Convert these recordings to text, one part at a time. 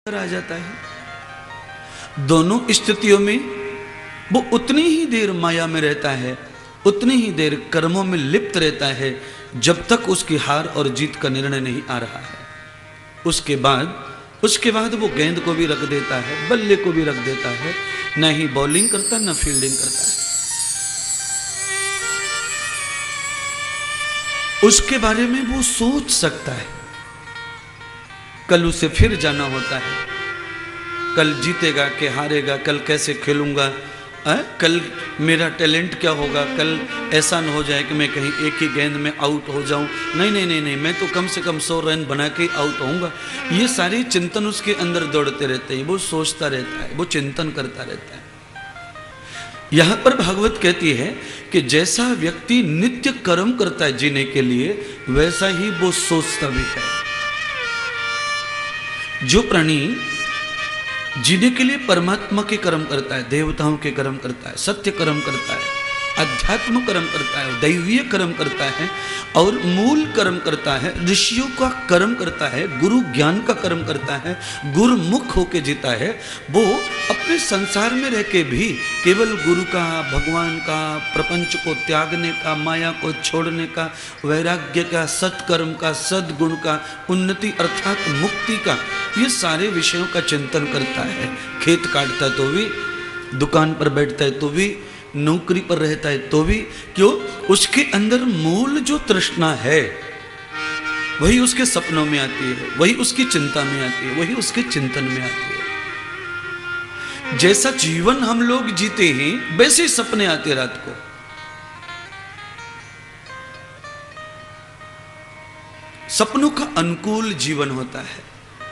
आ जाता है। दोनों स्थितियों में वो उतनी ही देर माया में रहता है, उतनी ही देर कर्मों में लिप्त रहता है जब तक उसकी हार और जीत का निर्णय नहीं आ रहा है। उसके बाद वो गेंद को भी रख देता है, बल्ले को भी रख देता है, न ही बॉलिंग करता न फील्डिंग करता है। उसके बारे में वो सोच सकता है, कल उसे फिर जाना होता है, कल जीतेगा कि हारेगा, कल कैसे खेलूंगा, कल मेरा टैलेंट क्या होगा, कल ऐसा न हो जाए कि मैं कहीं एक ही गेंद में आउट हो जाऊं। नहीं, मैं तो कम से कम 100 रन बना के आउट होऊंगा। ये सारे चिंतन उसके अंदर दौड़ते रहते हैं, वो सोचता रहता है, वो चिंतन करता रहता है। यहां पर भागवत कहती है कि जैसा व्यक्ति नित्य कर्म करता है जीने के लिए, वैसा ही वो सोचता भी है। जो प्राणी जीने के लिए परमात्मा के कर्म करता है, देवताओं के कर्म करता है, सत्य कर्म करता है, अध्यात्म कर्म करता है, दैवीय कर्म करता है और मूल कर्म करता है, ऋषियों का कर्म करता है, गुरु ज्ञान का कर्म करता है, गुरुमुख होके जीता है, वो अपने संसार में रह के भी केवल गुरु का, भगवान का, प्रपंच को त्यागने का, माया को छोड़ने का, वैराग्य का, सत्कर्म का, सद्गुण का, उन्नति अर्थात मुक्ति का, ये सारे विषयों का चिंतन करता है। खेत काटता है तो भी, दुकान पर बैठता है तो भी, नौकरी पर रहता है तो भी, क्यों? उसके अंदर मूल जो तृष्णा है वही उसके सपनों में आती है, वही उसकी चिंता में आती है, वही उसके चिंतन में आती है। जैसा जीवन हम लोग जीते हैं वैसे सपने आते रात को। सपनों का अनुकूल जीवन होता है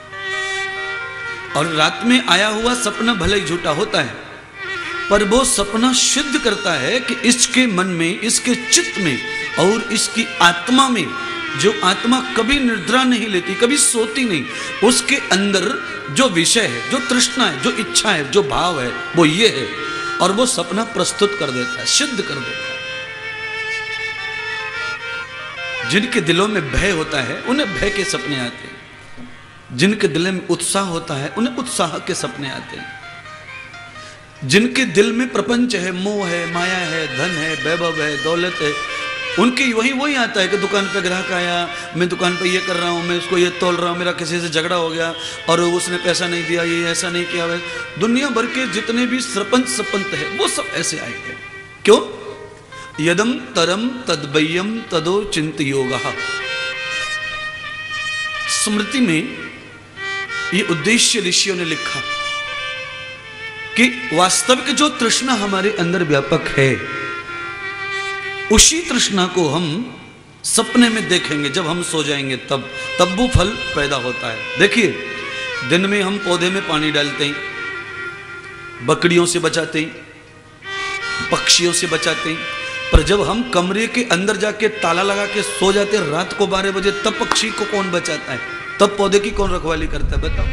और रात में आया हुआ सपना भले ही झूठा होता है, पर वो सपना सिद्ध करता है कि इसके मन में, इसके चित्त में और इसकी आत्मा में, जो आत्मा कभी निद्रा नहीं लेती, कभी सोती नहीं, उसके अंदर जो विषय है, जो तृष्णा है, जो इच्छा है, जो भाव है, वो ये है। और वो सपना प्रस्तुत कर देता है, सिद्ध कर देता है। जिनके दिलों में भय होता है उन्हें भय के सपने आते हैं, जिनके दिल में उत्साह होता है उन्हें उत्साह के सपने आते हैं, जिनके दिल में प्रपंच है, मोह है, माया है, धन है, वैभव है, दौलत है, उनकी वही आता है कि दुकान पे ग्राहक आया, मैं दुकान पे ये कर रहा हूँ, मैं उसको ये तोल रहा हूँ, मेरा किसी से झगड़ा हो गया और उसने पैसा नहीं दिया, ये ऐसा नहीं किया। दुनिया भर के जितने भी सरपंच सपंत है वो सब ऐसे आएंगे। क्यों? यदम तरम तद्वयम तदो चिंत योगः। स्मृति में ये उद्देश्य ऋषियों ने लिखा कि वास्तविक जो तृष्णा हमारे अंदर व्यापक है, उसी तृष्णा को हम सपने में देखेंगे। जब हम सो जाएंगे तब वो फल पैदा होता है। देखिए, दिन में हम पौधे में पानी डालते हैं, बकरियों से बचाते हैं, पक्षियों से बचाते हैं, पर जब हम कमरे के अंदर जाके ताला लगा के सो जाते हैं रात को 12 बजे, तब पक्षी को कौन बचाता है? तब पौधे की कौन रखवाली करता है? बताओ।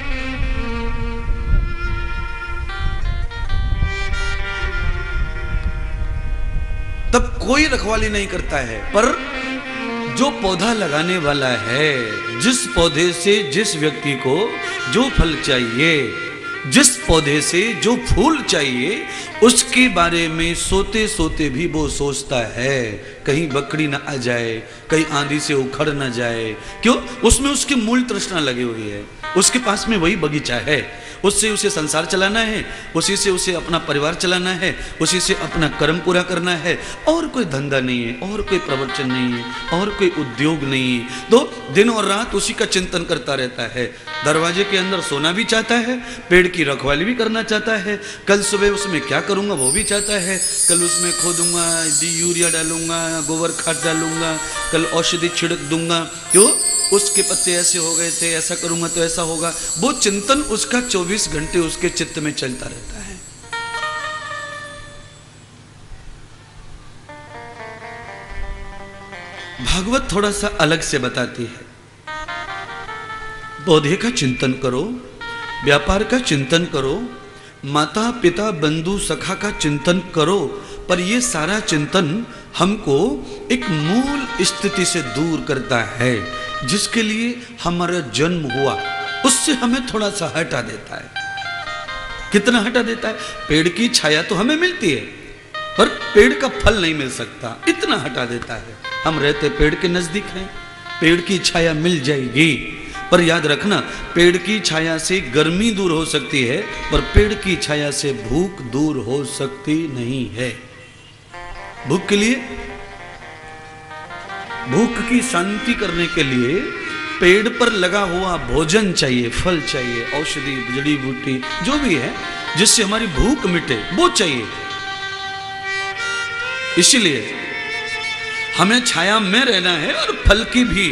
तब कोई रखवाली नहीं करता है। पर जो पौधा लगाने वाला है, जिस पौधे से जिस व्यक्ति को जो फल चाहिए, जिस पौधे से जो फूल चाहिए, उसके बारे में सोते सोते भी वो सोचता है कहीं बकरी ना आ जाए, कहीं आंधी से उखड़ ना जाए। क्यों? उसमें उसकी मूल तृष्णा लगी हुई है, उसके पास में वही बगीचा है, उससे उसे संसार चलाना है, उसी से उसे अपना परिवार चलाना है, उसी से अपना कर्म पूरा करना है। और कोई धंधा नहीं है, और कोई प्रवचन नहीं है, और कोई उद्योग नहीं है। तो दिन और रात उसी का चिंतन करता रहता है। दरवाजे के अंदर सोना भी चाहता है, पेड़ की रखवाली भी करना चाहता है, कल सुबह उसमें क्या करूंगा वो भी चाहता है, कल उसमें खोदूंगा, यूरिया डालूंगा, गोबर खाद डालूंगा, कल औषधि छिड़क दूंगा। क्यों? उसके पत्ते ऐसे हो गए थे, ऐसा करूंगा तो ऐसा होगा। वो चिंतन उसका 24 घंटे उसके चित्त में चलता रहता है। भागवत थोड़ा सा अलग से बताती है। पौधे का चिंतन करो, व्यापार का चिंतन करो, माता पिता बंधु सखा का चिंतन करो, पर ये सारा चिंतन हमको एक मूल स्थिति से दूर करता है, जिसके लिए हमारा जन्म हुआ। उससे हमें थोड़ा सा हटा देता है। कितना हटा देता है? पेड़ की छाया तो हमें मिलती है पर पेड़ का फल नहीं मिल सकता, इतना हटा देता है। हम रहते पेड़ के नजदीक हैं, पेड़ की छाया मिल जाएगी, पर याद रखना पेड़ की छाया से गर्मी दूर हो सकती है पर पेड़ की छाया से भूख दूर हो सकती नहीं है। भूख के लिए, भूख की शांति करने के लिए पेड़ पर लगा हुआ भोजन चाहिए, फल चाहिए, औषधि, जड़ी बूटी जो भी है जिससे हमारी भूख मिटे वो चाहिए। इसलिए हमें छाया में रहना है और फल की भी।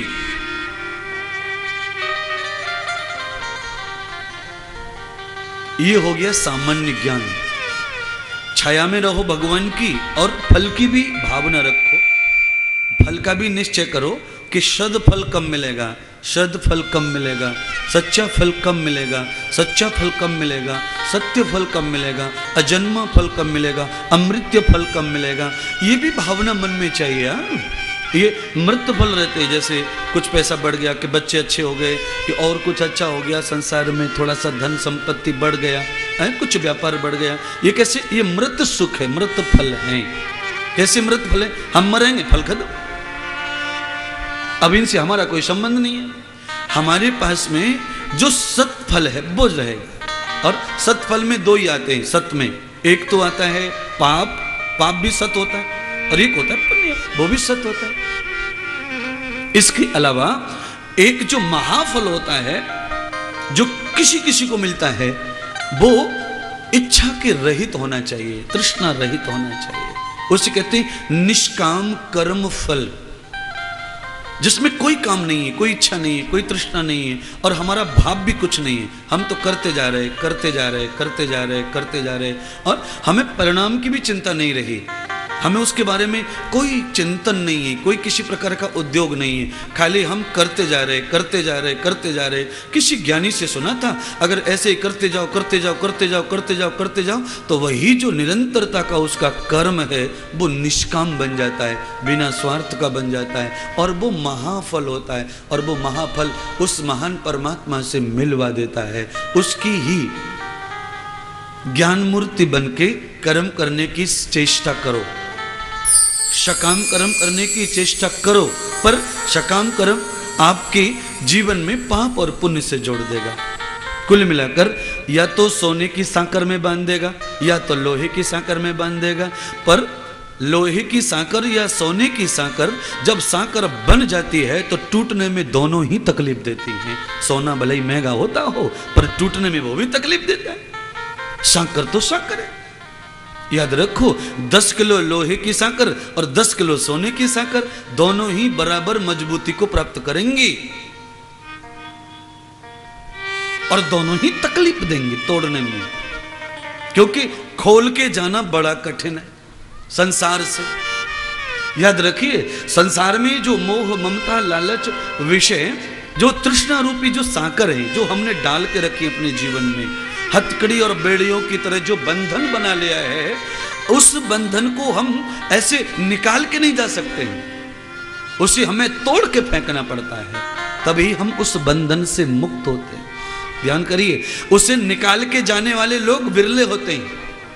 ये हो गया सामान्य ज्ञान। छाया में रहो भगवान की और फल की भी भावना रखो। फल का भी निश्चय करो कि शद फल कब मिलेगा, शद फल कब मिलेगा, सच्चा फल कब मिलेगा, सच्चा फल कब मिलेगा, सत्य फल कब मिलेगा, अजन्मा फल कब मिलेगा, अमृत्य फल कब मिलेगा, ये भी भावना मन में चाहिए। ये मृत फल रहते हैं, जैसे कुछ पैसा बढ़ गया कि बच्चे अच्छे हो गए कि और कुछ अच्छा हो गया, संसार में थोड़ा सा धन संपत्ति बढ़ गया है, कुछ व्यापार बढ़ गया, ये कैसे? ये मृत सुख है, मृत फल है। कैसे मृत फल है? हम मरेंगे, फल खत्म, अब इनसे हमारा कोई संबंध नहीं है। हमारे पास में जो सत फल है वो रहेगा। और सत फल में दो ही आते हैं सत में, एक तो आता है पाप, पाप भी सत होता है, और एक होता है पुण्य, वो भी सत होता है। इसके अलावा एक जो महाफल होता है जो किसी किसी को मिलता है वो इच्छा के रहित होना चाहिए, तृष्णा रहित होना चाहिए। उसे कहते हैं निष्काम कर्म फल, जिसमें कोई काम नहीं है, कोई इच्छा नहीं है, कोई तृष्णा नहीं है और हमारा भाव भी कुछ नहीं है। हम तो करते जा रहे, करते जा रहे, करते जा रहे, करते जा रहे और हमें परिणाम की भी चिंता नहीं रही। हमें उसके बारे में कोई चिंतन नहीं है, कोई किसी प्रकार का उद्योग नहीं है, खाली हम करते जा रहे, करते जा रहे, करते जा रहे। किसी ज्ञानी से सुना था अगर ऐसे ही करते जाओ, करते जाओ, करते जाओ, करते जाओ, करते जाओ तो वही जो निरंतरता का उसका कर्म है वो निष्काम बन जाता है, बिना स्वार्थ का बन जाता है और वो महाफल होता है। और वो महाफल उस महान परमात्मा से मिलवा देता है। उसकी ही ज्ञान मूर्ति बन के कर्म करने की चेष्टा करो, सकाम कर्म करने की चेष्टा करो, पर सकाम कर्म आपके जीवन में पाप और पुण्य से जोड़ देगा। कुल मिलाकर या तो सोने की सांकर में बांध देगा या तो लोहे की सांकर में बांध देगा। पर लोहे की सांकर या सोने की सांकर जब सांकर बन जाती है तो टूटने में दोनों ही तकलीफ देती हैं। सोना भले ही महंगा होता हो पर टूटने में वो भी तकलीफ देता है। सांकर तो सांकर है। याद रखो 10 किलो लोहे की सांकर और 10 किलो सोने की सांकर दोनों ही बराबर मजबूती को प्राप्त करेंगी और दोनों ही तकलीफ देंगे तोड़ने में, क्योंकि खोल के जाना बड़ा कठिन है संसार से। याद रखिए संसार में जो मोह, ममता, लालच, विषय, जो तृष्णा रूपी जो सांकर है जो हमने डाल के रखी अपने जीवन में, हथकड़ी और बेड़ियों की तरह जो बंधन बना लिया है, उस बंधन को हम ऐसे निकाल के नहीं जा सकते हैं, उसे हमें तोड़ के फेंकना पड़ता है, तभी हम उस बंधन से मुक्त होते हैं। ध्यान करिए, उसे निकाल के जाने वाले लोग विरले होते हैं,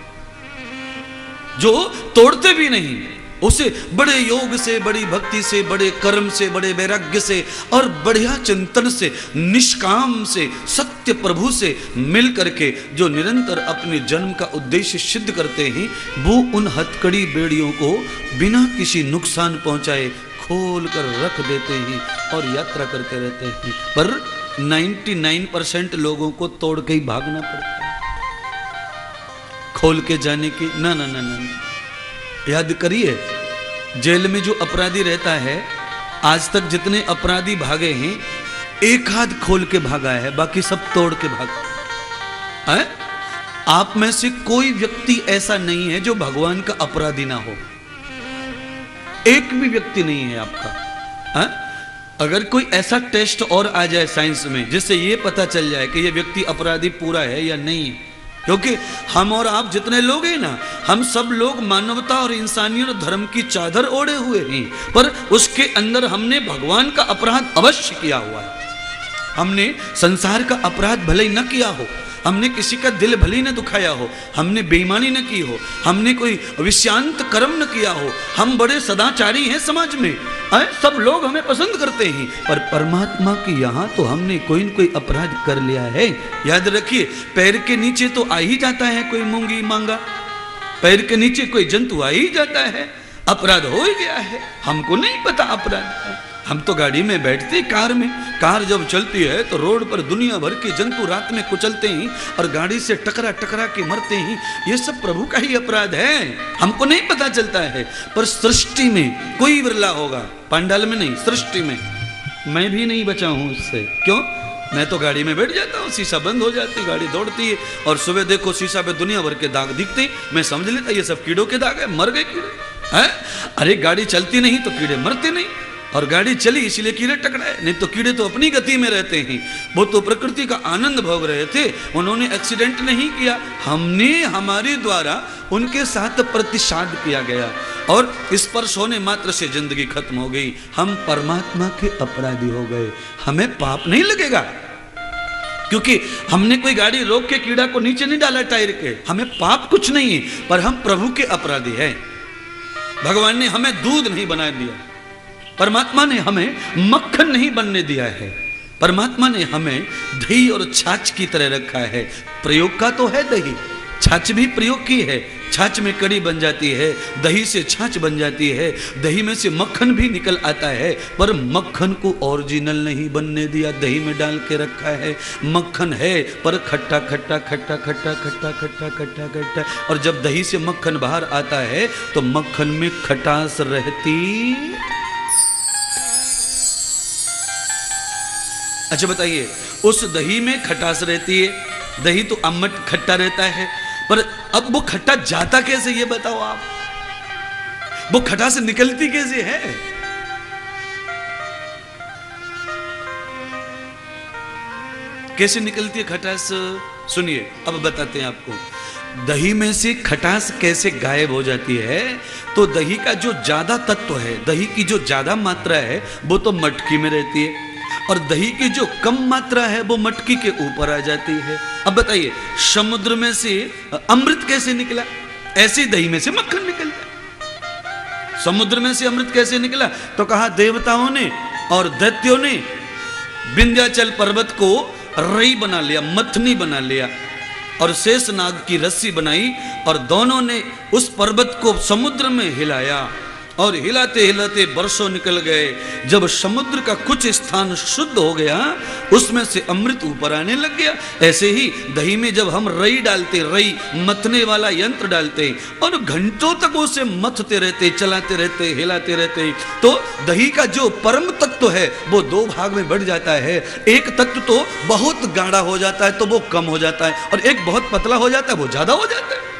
जो तोड़ते भी नहीं, उसे बड़े योग से, बड़ी भक्ति से, बड़े कर्म से, बड़े वैराग्य से और बढ़िया चिंतन से, निष्काम से, सत्य प्रभु से मिल करके जो निरंतर अपने जन्म का उद्देश्य सिद्ध करते हैं, वो उन हथकड़ी बेड़ियों को बिना किसी नुकसान पहुंचाए खोल कर रख देते हैं और यात्रा करते रहते हैं। पर 99% लोगों को तोड़ के ही भागना पड़ता है, खोल के जाने की ना ना ना ना। याद करिए जेल में जो अपराधी रहता है, आज तक जितने अपराधी भागे हैं एक हाथ खोल के भागा है, बाकी सब तोड़ के भागा है। आप में से कोई व्यक्ति ऐसा नहीं है जो भगवान का अपराधी ना हो, एक भी व्यक्ति नहीं है आपका है? अगर कोई ऐसा टेस्ट और आ जाए साइंस में जिससे ये पता चल जाए कि ये व्यक्ति अपराधी पूरा है या नहीं, क्योंकि हम और आप जितने लोग हैं ना, हम सब लोग मानवता और इंसानियत और धर्म की चादर ओढ़े हुए हैं, पर उसके अंदर हमने भगवान का अपराध अवश्य किया हुआ है। हमने संसार का अपराध भले ही न किया हो, हमने किसी का दिल भले ही न दुखाया हो, हमने बेईमानी न की हो, हमने कोई विषयांत कर्म न किया हो, हम बड़े सदाचारी हैं समाज में, सब लोग हमें पसंद करते हैं, पर परमात्मा की यहाँ तो हमने कोई न कोई अपराध कर लिया है। याद रखिए, पैर के नीचे तो आ ही जाता है कोई मूंगी मांगा, पैर के नीचे कोई जंतु आ ही जाता है, अपराध हो ही गया है। हमको नहीं पता अपराध, हम तो गाड़ी में बैठते, कार में, कार जब चलती है तो रोड पर दुनिया भर के जंतु रात में कुचलते ही और गाड़ी से टकरा टकरा के मरते ही, ये सब प्रभु का ही अपराध है, हमको नहीं पता चलता है। पर सृष्टि में कोई विरला होगा, पांडाल में नहीं, सृष्टि में। मैं भी नहीं बचा हूं उससे, क्यों? मैं तो गाड़ी में बैठ जाता हूँ, शीशा बंद हो जाती, गाड़ी दौड़ती है और सुबह देखो शीशा पे दुनिया भर के दाग दिखते, मैं समझ लेता ये सब कीड़ों के दाग है, मर गए कीड़े हैं। अरे गाड़ी चलती नहीं तो कीड़े मरते नहीं, और गाड़ी चली इसलिए कीड़े टकराए, नहीं तो कीड़े तो अपनी गति में रहते हैं। वो तो प्रकृति का आनंद भोग रहे थे, उन्होंने एक्सीडेंट नहीं किया, हमने हमारे द्वारा उनके साथ प्रतिषाद किया गया और स्पर्श होने मात्र से जिंदगी खत्म हो गई। हम परमात्मा के अपराधी हो गए, हमें पाप नहीं लगेगा क्योंकि हमने कोई गाड़ी रोक के कीड़ा को नीचे नहीं डाला टायर के, हमें पाप कुछ नहीं है, पर हम प्रभु के अपराधी हैं। भगवान ने हमें दूध नहीं बना दिया, परमात्मा ने हमें मक्खन नहीं बनने दिया है, परमात्मा ने हमें दही और छाछ की तरह रखा है। प्रयोग का तो है दही, छाछ भी प्रयोग की है, छाछ में कड़ी बन जाती है, दही से छाछ बन जाती है, दही में से मक्खन भी निकल आता है, पर मक्खन को ओरिजिनल नहीं बनने दिया, दही में डाल के रखा है। मक्खन है पर खट्टा खट्टा खट्टा खट्टा खट्टा खट्टा खट्टा खट्टा, और जब दही से मक्खन बाहर आता है तो मक्खन में खटास रहती। अच्छा बताइए, उस दही में खटास रहती है, दही तो अम्मट खट्टा रहता है, पर अब वो खट्टा जाता कैसे ये बताओ आप, वो खटास निकलती कैसे है? कैसे निकलती है खटास? सुनिए अब बताते हैं आपको। दही में से खटास कैसे गायब हो जाती है? तो दही का जो ज्यादा तत्व है, दही की जो ज्यादा मात्रा है वो तो मटकी में रहती है, और दही की जो कम मात्रा है वो मटकी के ऊपर आ जाती है। अब बताइए, समुद्र में से अमृत कैसे निकला? ऐसे दही में से मक्खन निकलता। समुद्र में से अमृत कैसे निकला? तो कहा देवताओं ने और दैत्यों ने विंध्याचल पर्वत को रई बना लिया, मथनी बना लिया, और शेषनाग की रस्सी बनाई, और दोनों ने उस पर्वत को समुद्र में हिलाया, और हिलाते हिलाते वर्षों निकल गए। जब समुद्र का कुछ स्थान शुद्ध हो गया, उसमें से अमृत ऊपर आने लग गया। ऐसे ही दही में जब हम रई डालते, रई मथने वाला यंत्र डालते, और घंटों तक उसे मथते रहते, चलाते रहते, हिलाते रहते, तो दही का जो परम तत्व है वो दो भाग में बढ़ जाता है। एक तत्व तो बहुत गाढ़ा हो जाता है तो वो कम हो जाता है, और एक बहुत पतला हो जाता है वो ज्यादा हो जाता है।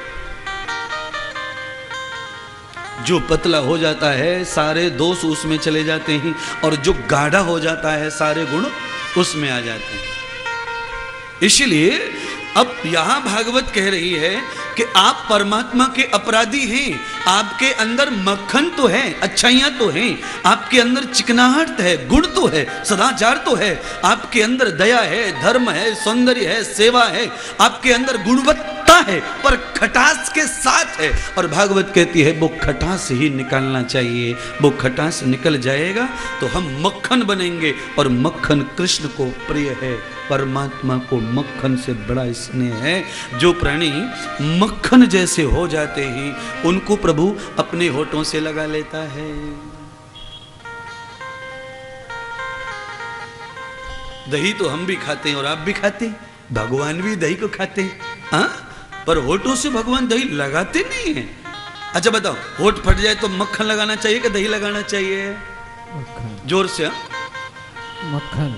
जो पतला हो जाता है सारे दोष उसमें चले जाते हैं, और जो गाढ़ा हो जाता है सारे गुण उसमें आ जाते हैं। इसलिए अब यहां भागवत कह रही है कि आप परमात्मा के अपराधी हैं। आपके अंदर मक्खन तो है, अच्छाइयां तो हैं, आपके अंदर चिकनाहट है, गुण तो है, सदाचार तो है, आपके अंदर दया है, धर्म है, सौंदर्य है, सेवा है, आपके अंदर गुणवत्ता है, पर खटास के साथ है। और भागवत कहती है वो खटास ही निकालना चाहिए, वो खटास निकल जाएगा तो हम मक्खन बनेंगे, और मक्खन कृष्ण को प्रिय है। परमात्मा को मक्खन से बड़ा स्नेह है। जो प्राणी मक्खन जैसे हो जाते हैं उनको प्रभु अपने होठों से लगा लेता है। दही तो हम भी खाते हैं और आप भी खाते हैं, भगवान भी दही को खाते हैं, हाँ? पर होठों से भगवान दही लगाते नहीं है। अच्छा बताओ, होठ फट जाए तो मक्खन लगाना चाहिए कि दही लगाना चाहिए? मक्खन। जोर से। मक्खन।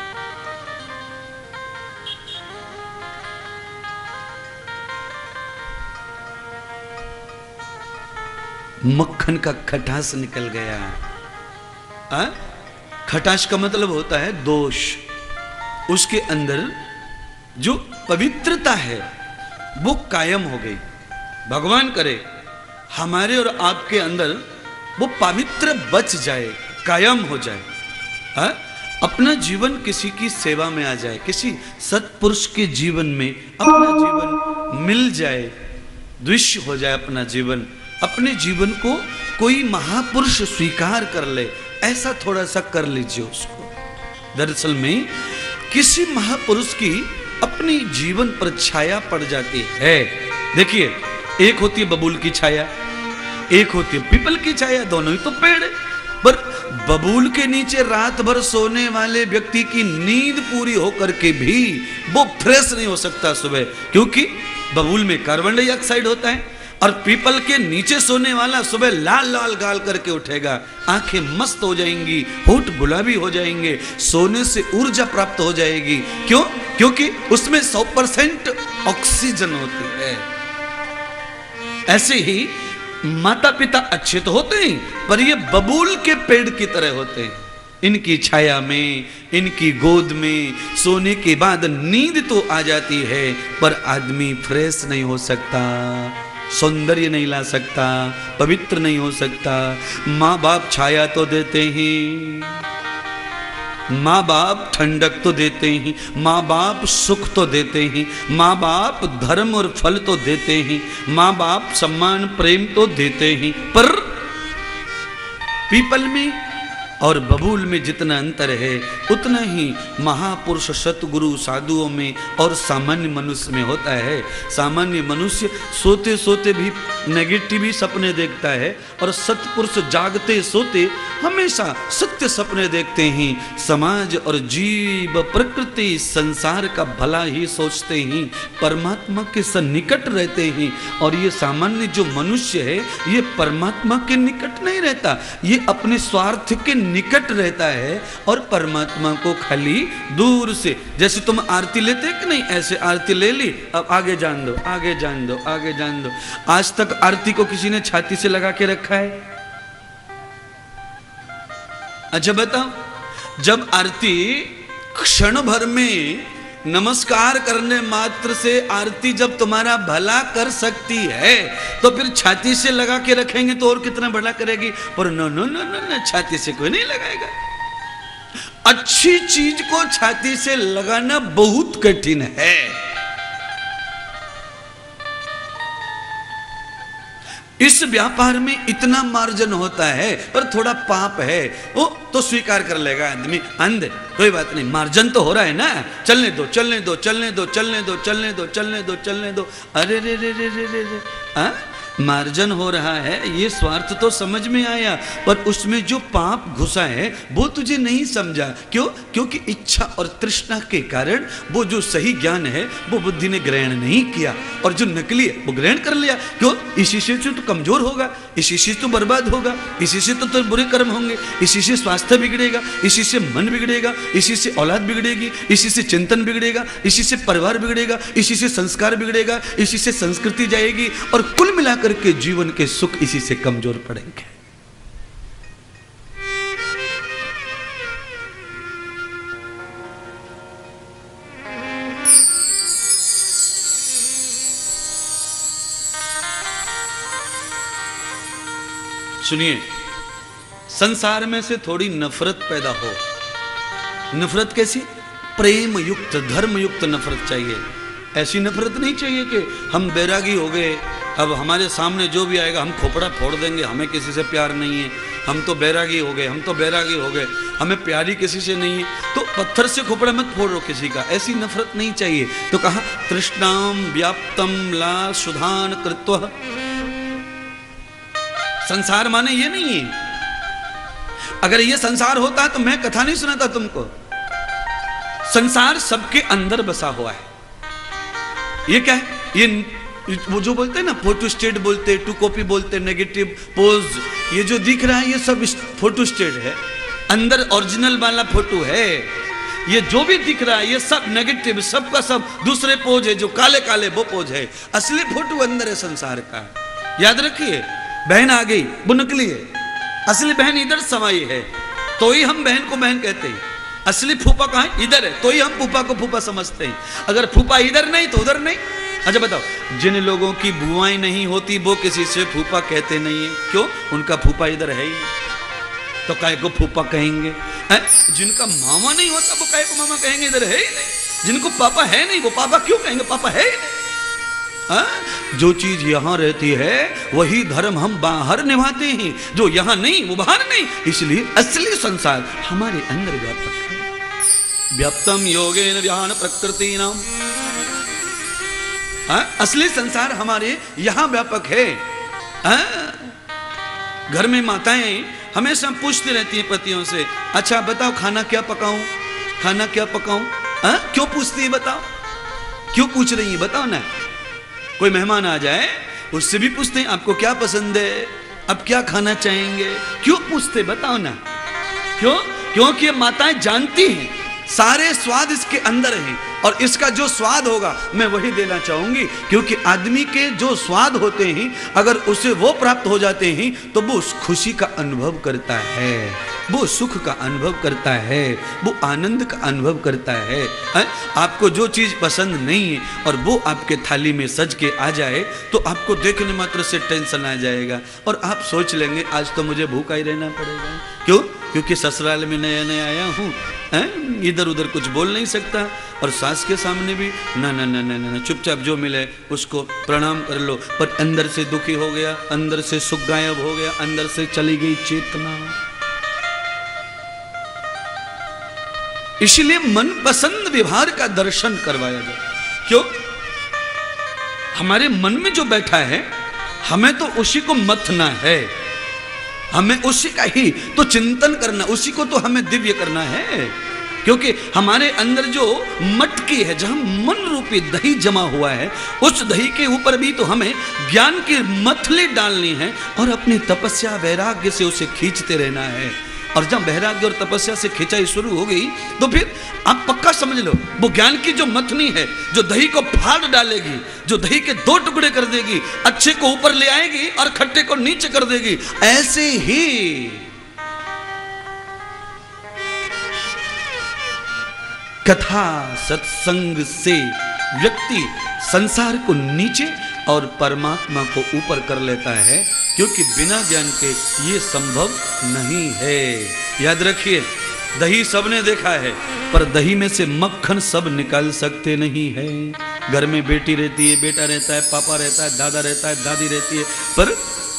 मक्खन का खटास निकल गया। आ? खटास का मतलब होता है दोष। उसके अंदर जो पवित्रता है वो कायम हो गई। भगवान करे हमारे और आपके अंदर वो पवित्र बच जाए, कायम हो जाए। आ? अपना जीवन किसी की सेवा में आ जाए, किसी सत्पुरुष के जीवन में अपना जीवन मिल जाए, द्विष्य हो जाए अपना जीवन, अपने जीवन को कोई महापुरुष स्वीकार कर ले, ऐसा थोड़ा सा कर लीजिए उसको। दरअसल में किसी महापुरुष की अपनी जीवन पर छाया पड़ जाती है। देखिए, एक होती है बबूल की छाया, एक होती है पीपल की छाया, दोनों ही तो पेड़ है। पर बबूल के नीचे रात भर सोने वाले व्यक्ति की नींद पूरी होकर के भी वो फ्रेश नहीं हो सकता सुबह, क्योंकि बबूल में कार्बन डाइऑक्साइड होता है, और पीपल के नीचे सोने वाला सुबह लाल लाल गाल करके उठेगा, आंखें मस्त हो जाएंगी, होठ गुलाबी हो जाएंगे, सोने से ऊर्जा प्राप्त हो जाएगी। क्यों? क्योंकि उसमें 100% ऑक्सीजन होती है। ऐसे ही माता पिता अच्छे तो होते हैं, पर ये बबूल के पेड़ की तरह होते हैं। इनकी छाया में, इनकी गोद में सोने के बाद नींद तो आ जाती है, पर आदमी फ्रेश नहीं हो सकता, सौंदर्य नहीं ला सकता, पवित्र नहीं हो सकता। माँ बाप छाया तो देते हैं, माँ बाप ठंडक तो देते हैं, माँ बाप सुख तो देते हैं, माँ बाप धर्म और फल तो देते हैं, माँ बाप सम्मान प्रेम तो देते हैं, पर पीपल में और बबूल में जितना अंतर है, उतना ही महापुरुष सतगुरु साधुओं में और सामान्य मनुष्य में होता है। सामान्य मनुष्य सोते सोते भी नेगेटिव ही सपने देखता है, और सतपुरुष जागते सोते हमेशा सत्य सपने देखते हैं। समाज और जीव प्रकृति संसार का भला ही सोचते हैं, परमात्मा के सन्निकट रहते हैं। और ये सामान्य जो मनुष्य है, ये परमात्मा के निकट नहीं रहता, ये अपने स्वार्थ के निकट रहता है, और परमात्मा को खाली दूर से। जैसे तुम आरती लेते कि नहीं, ऐसे आरती ले ली, अब आगे जान दो, आगे जान दो, आगे जान दो। आज तक आरती को किसी ने छाती से लगा के रखा है? अच्छा बताओ, जब आरती क्षण भर में नमस्कार करने मात्र से आरती जब तुम्हारा भला कर सकती है, तो फिर छाती से लगा के रखेंगे तो और कितना भला करेगी। पर no no no no no, छाती से कोई नहीं लगाएगा। अच्छी चीज को छाती से लगाना बहुत कठिन है। इस व्यापार में इतना मार्जिन होता है, पर थोड़ा पाप है, वो तो स्वीकार कर लेगा आदमी। अंध कोई बात नहीं, मार्जिन तो हो रहा है ना, चलने दो चलने दो चलने दो चलने दो चलने दो चलने दो चलने दो। अरे रे रे रे रे रे रे, मार्जन हो रहा है, ये स्वार्थ तो समझ में आया, पर उसमें जो पाप घुसा है वो तुझे नहीं समझा। क्यों? क्योंकि इच्छा और तृष्णा के कारण वो जो सही ज्ञान है वो बुद्धि ने ग्रहण नहीं किया, और जो नकली है वो ग्रहण कर लिया। क्यों? इसी से तो कमजोर होगा, इसी से तो बर्बाद होगा, इसी से तो बुरे कर्म होंगे, इसी से स्वास्थ्य बिगड़ेगा, इसी से मन बिगड़ेगा, इसी से औलाद बिगड़ेगी, इसी से चिंतन बिगड़ेगा, इसी से परिवार बिगड़ेगा, इसी से संस्कार बिगड़ेगा, इसी से संस्कृति जाएगी, और कुल मिलाकर के जीवन के सुख इसी से कमजोर पड़ेंगे। सुनिए, संसार में से थोड़ी नफरत पैदा हो। नफरत कैसी? प्रेम युक्त, धर्म युक्त नफरत चाहिए। ऐसी नफरत नहीं चाहिए कि हम बैरागी हो गए, अब हमारे सामने जो भी आएगा हम खोपड़ा फोड़ देंगे, हमें किसी से प्यार नहीं है, हम तो बैरागी हो गए, हम तो बैरागी हो गए, हमें प्यारी किसी से नहीं है, तो पत्थर से खोपड़ा मत फोड़ो किसी का। ऐसी नफरत नहीं चाहिए। तो कहा तृष्णाम व्याप्तम ला सुधान कृत्व। संसार माने ये नहीं है। अगर ये संसार होता तो मैं कथा नहीं सुनाता तुमको। संसार सबके अंदर बसा हुआ है। ये क्या है? ये वो जो बोलते हैं ना, फोटो स्टेट बोलते, टू कॉपी बोलते, नेगेटिव पोज, ये जो दिख रहा है ये सब फोटो स्टेट है, अंदर ओरिजिनल वाला फोटो है। ये जो भी दिख रहा है ये सब नेगेटिव, सबका सब दूसरे पोज है, जो काले काले वो पोज है। असली फोटो अंदर है संसार का। याद रखिए, बहन आ गई वो नकली है, असली बहन इधर समाई है, तो ही हम बहन को बहन कहते हैं। असली फूफा कहाँ है? इधर है, तो ही हम फूफा को फूफा समझते हैं। अगर फूफा इधर नहीं तो उधर नहीं। अच्छा बताओ, जिन लोगों की बुआएं नहीं होती वो किसी से फूफा कहते नहीं है। क्यों? उनका फूफा इधर है ही। तो काय को फूफा कहेंगे? जिनका मामा नहीं होता वो काय को मामा कहेंगे? इधर है ही नहीं। जिनको पापा है नहीं वो पापा क्यों कहेंगे? पापा है ही नहीं। जो चीज यहां रहती है वही धर्म हम बाहर निभाते हैं, जो यहां नहीं वो बाहर नहीं। इसलिए असली संसार हमारे अंदर व्यापक है। व्याप्तम योगेन ध्यान प्रकृति नाम। असली संसार हमारे यहां व्यापक है। घर में माताएं हमेशा पूछती रहती हैं पतियों से, अच्छा बताओ खाना क्या पकाऊं, खाना क्या पकाऊं? क्यों पूछती है बताओ? क्यों पूछ रही है बताओ ना। कोई मेहमान आ जाए उससे भी पूछते हैं आपको क्या पसंद है, अब क्या खाना चाहेंगे? क्यों पूछते बताओ ना। क्यों? क्योंकि ये माताएं जानती हैं सारे स्वाद इसके अंदर हैं और इसका जो स्वाद होगा मैं वही देना चाहूंगी। क्योंकि आदमी के जो स्वाद होते हैं अगर उसे वो प्राप्त हो जाते हैं तो वो उस खुशी का अनुभव करता है, वो सुख का अनुभव करता है, वो आनंद का अनुभव करता है। आपको जो चीज पसंद नहीं है और वो आपके थाली में सज के आ जाए तो आपको देखने मात्र से टेंशन आ जाएगा और आप सोच लेंगे आज तो मुझे भूखा ही रहना पड़ेगा। क्यों? क्योंकि ससुराल में नया नया आया हूँ, इधर उधर कुछ बोल नहीं सकता और सास के सामने भी ना ना ना ना ना, चुपचाप जो मिले उसको प्रणाम कर लो। पर अंदर से दुखी हो गया, अंदर से सुख गायब हो गया, अंदर से चली गई चेतना। इसलिए मनपसंद व्यवहार का दर्शन करवाया जाए। क्यों? हमारे मन में जो बैठा है हमें तो उसी को मथना है, हमें उसी का ही तो चिंतन करना, उसी को तो हमें दिव्य करना है। क्योंकि हमारे अंदर जो मटकी है, जहां मन रूपी दही जमा हुआ है, उस दही के ऊपर भी तो हमें ज्ञान की मथली डालनी है और अपनी तपस्या वैराग्य से उसे खींचते रहना है। और जब वैराग्य और तपस्या से खिंचाई शुरू हो गई तो फिर आप पक्का समझ लो वो ज्ञान की जो मथनी है, जो दही को फाड़ डालेगी, जो दही के दो टुकड़े कर देगी, अच्छे को ऊपर ले आएगी और खट्टे को नीचे कर देगी। ऐसे ही कथा सत्संग से व्यक्ति संसार को नीचे और परमात्मा को ऊपर कर लेता है। क्योंकि बिना ज्ञान के ये संभव नहीं है। याद रखिए, दही सबने देखा है पर दही में से मक्खन सब निकाल सकते नहीं है। घर में बेटी रहती है, बेटा रहता है, पापा रहता है, दादा रहता है, दादी रहती है, पर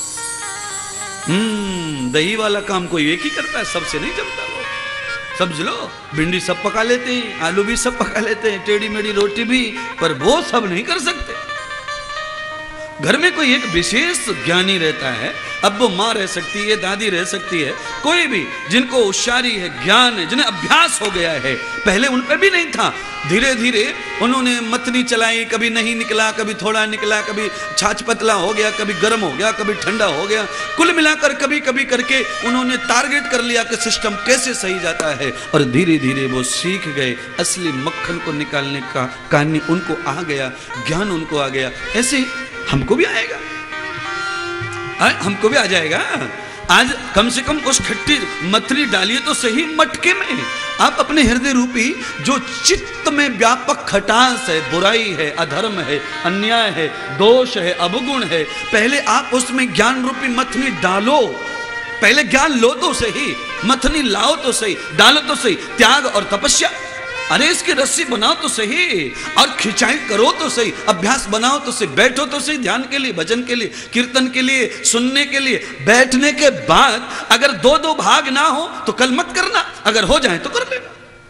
दही वाला काम कोई एक ही करता है, सबसे नहीं जमता। वो समझ लो, भिंडी सब पका लेते हैं, आलू भी सब पका लेते हैं, टेढ़ी मेढ़ी रोटी भी, पर वो सब नहीं कर सकते। घर में कोई एक विशेष ज्ञानी रहता है। अब वो माँ रह सकती है, दादी रह सकती है, कोई भी जिनको होशियारी है, ज्ञान है, जिन्हें अभ्यास हो गया है। पहले उन पर भी नहीं था, धीरे धीरे उन्होंने मतनी चलाई, कभी नहीं निकला, कभी थोड़ा निकला, कभी छाछ पतला हो गया, कभी गर्म हो गया, कभी ठंडा हो गया। कुल मिलाकर कभी कभी करके उन्होंने टारगेट कर लिया कि सिस्टम कैसे सही जाता है और धीरे धीरे वो सीख गए। असली मक्खन को निकालने का कहानी उनको आ गया, ज्ञान उनको आ गया। ऐसे हमको भी आएगा, हमको भी आ जाएगा। आज कम से कम उस खट्टी मथनी डालिए तो सही मटके में। आप अपने हृदय रूपी जो चित्त में व्यापक खटास है, बुराई है, अधर्म है, अन्याय है, दोष है, अवगुण है, पहले आप उसमें ज्ञान रूपी मथनी डालो। पहले ज्ञान लो तो सही, मथनी लाओ तो सही, डालो तो सही। त्याग और तपस्या, अरे इसकी रस्सी बनाओ तो सही और खिंचाई करो तो सही, अभ्यास बनाओ तो सही, बैठो तो सही, ध्यान के लिए, भजन के लिए, कीर्तन के लिए, सुनने के लिए। बैठने के बाद अगर दो दो भाग ना हो तो कल मत करना, अगर हो जाए तो कर लेना।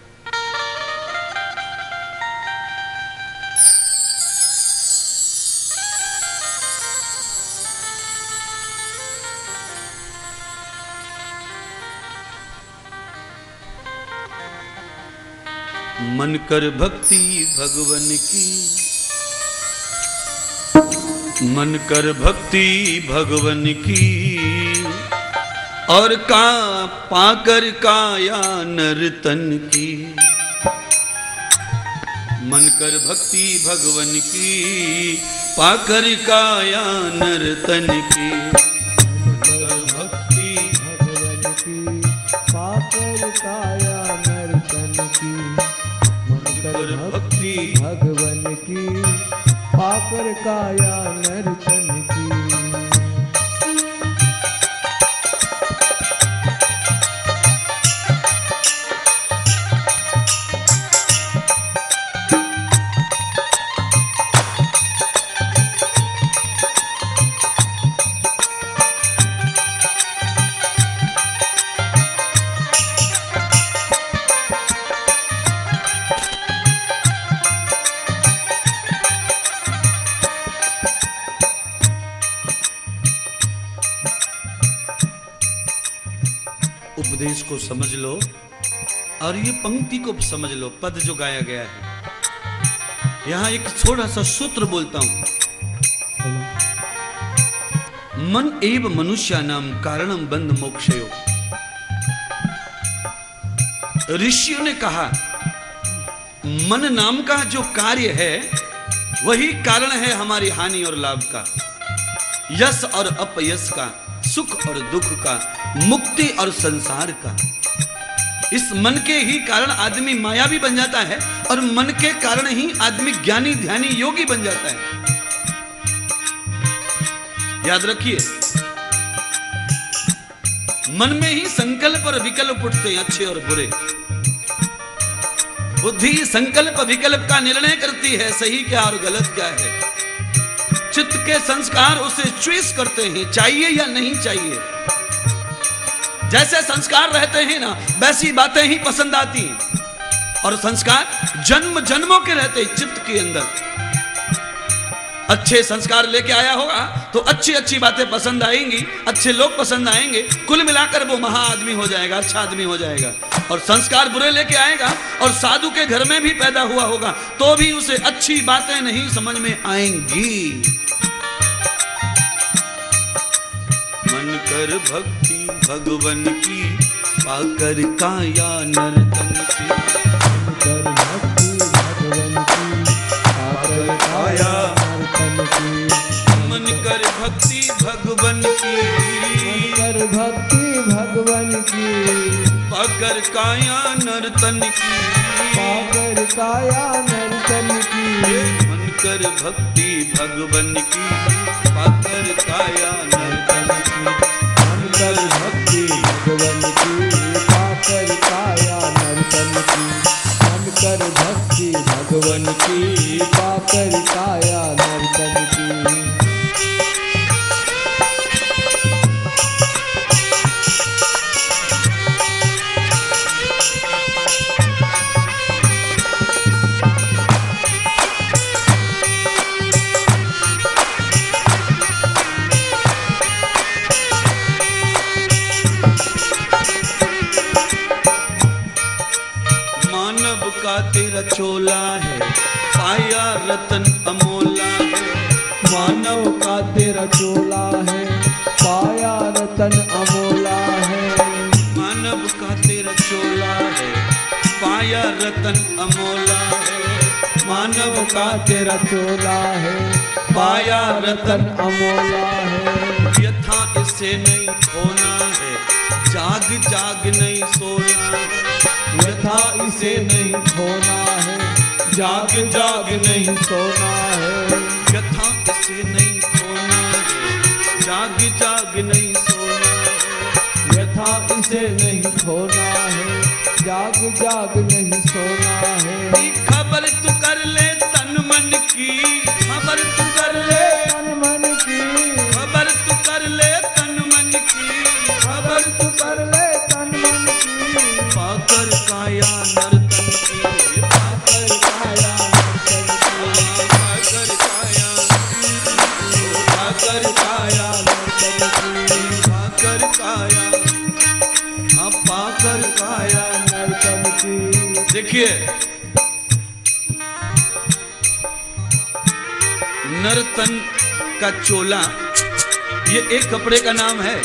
मन कर भक्ति भगवन की, मन कर भक्ति भगवन की, और का पाकर काया नर्तन की। मन कर भक्ति भगवन की, पाकर काया नर्तन की। भक्ति भगवन की, पाकर काया नर्तन की। भक्ति भगवन की, पाकर काया नर्तन की। उपदेश को समझ लो और ये पंक्ति को समझ लो, पद जो गाया गया है। यहां एक थोड़ा सा सूत्र बोलता हूं। मन एव मनुष्यानाम कारणम बंध मोक्षयो। ऋषियों ने कहा मन नाम का जो कार्य है वही कारण है हमारी हानि और लाभ का, यश और अपयश का, सुख और दुख का, मुक्ति और संसार का। इस मन के ही कारण आदमी मायावी बन जाता है और मन के कारण ही आदमी ज्ञानी ध्यानी योगी बन जाता है। याद रखिए, मन में ही संकल्प और विकल्प उठते हैं, अच्छे और बुरे। बुद्धि संकल्प विकल्प का निर्णय करती है, सही क्या और गलत क्या है। चित्त के संस्कार उसे चॉइस करते हैं, चाहिए या नहीं चाहिए। जैसे संस्कार रहते हैं ना, वैसी बातें ही पसंद आती हैं। और संस्कार जन्म जन्मों के रहते हैं चित्त के अंदर। अच्छे संस्कार लेके आया होगा तो अच्छी अच्छी बातें पसंद आएंगी, अच्छे लोग पसंद आएंगे, कुल मिलाकर वो महा आदमी हो जाएगा, अच्छा आदमी हो जाएगा। और संस्कार बुरे लेके आएगा और साधु के घर में भी पैदा हुआ होगा तो भी उसे अच्छी बातें नहीं समझ में आएंगी। मन कर भक्ति भगवन की, पाकर काया नर्तन की। कर भक्ति भगवन की, पाकर काया नर्तन की। मन कर भक्ति भगवन की, कर भक्ति भगवन की, पाकर काया नर्तन की। पाकर काया नर्तन की। मन कर भक्ति भगवन की, पाकर काया नर्तन की। मन कर भक्ति भगवन की, पाकर काया नर्तन की। मन कर भक्ति भगवन की, पाकर काया नर्तन की। तेरा चोला है, पाया रतन अमोला है। मानव का तेरा चोला है, पाया रतन अमोला है। मानव का तेरा चोला है, पाया रतन अमोला है। मानव का तेरा चोला है, पाया रतन अमोला है। यथा इसे नहीं खोना है, जाग जाग नहीं सोना है। यथा इसे नहीं खोना है, जाग जाग नहीं सोना है। यथा इसे नहीं खोना है, जाग जाग नहीं सोना है। यथा इसे नहीं खोना है, जाग जाग नहीं सोना है। खबर तू कर ले तन मन की, खबर तू कर ले तन मन की। खबर तू कर ले तन मन की। खबर तू कर ले तन मन की। पाकर काया नर्तन की, पाकर काया नर्तन की। पाकर काया, पाकर काया नर्तन की। पाकर काया, हाँ पाकर काया। नर्तन की। देखिए, नर्तन का चोला ये एक कपड़े का नाम है।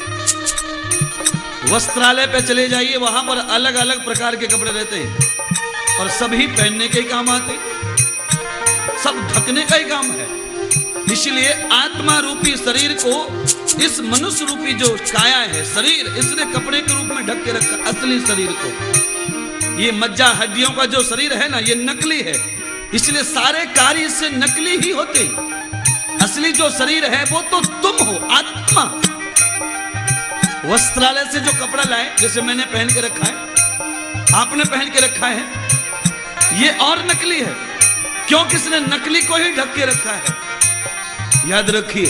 वस्त्रालय पे चले जाइए, वहां पर अलग अलग प्रकार के कपड़े रहते हैं और सभी पहनने के ही काम आते, सब ढकने का ही काम है। इसलिए आत्मा रूपी शरीर को, इस मनुष्य रूपी जो काया है शरीर, इसने कपड़े के रूप में ढक के रखा असली शरीर को। ये मज्जा हड्डियों का जो शरीर है ना, ये नकली है, इसलिए सारे कार्य इससे नकली ही होते हैं। असली जो शरीर है वो तो तुम हो, आत्मा। वस्त्रालय से जो कपड़ा लाए, जैसे मैंने पहन के रखा है, आपने पहन के रखा है, ये और नकली है। क्यों? किसने नकली को ही ढक के रखा है। याद रखिए,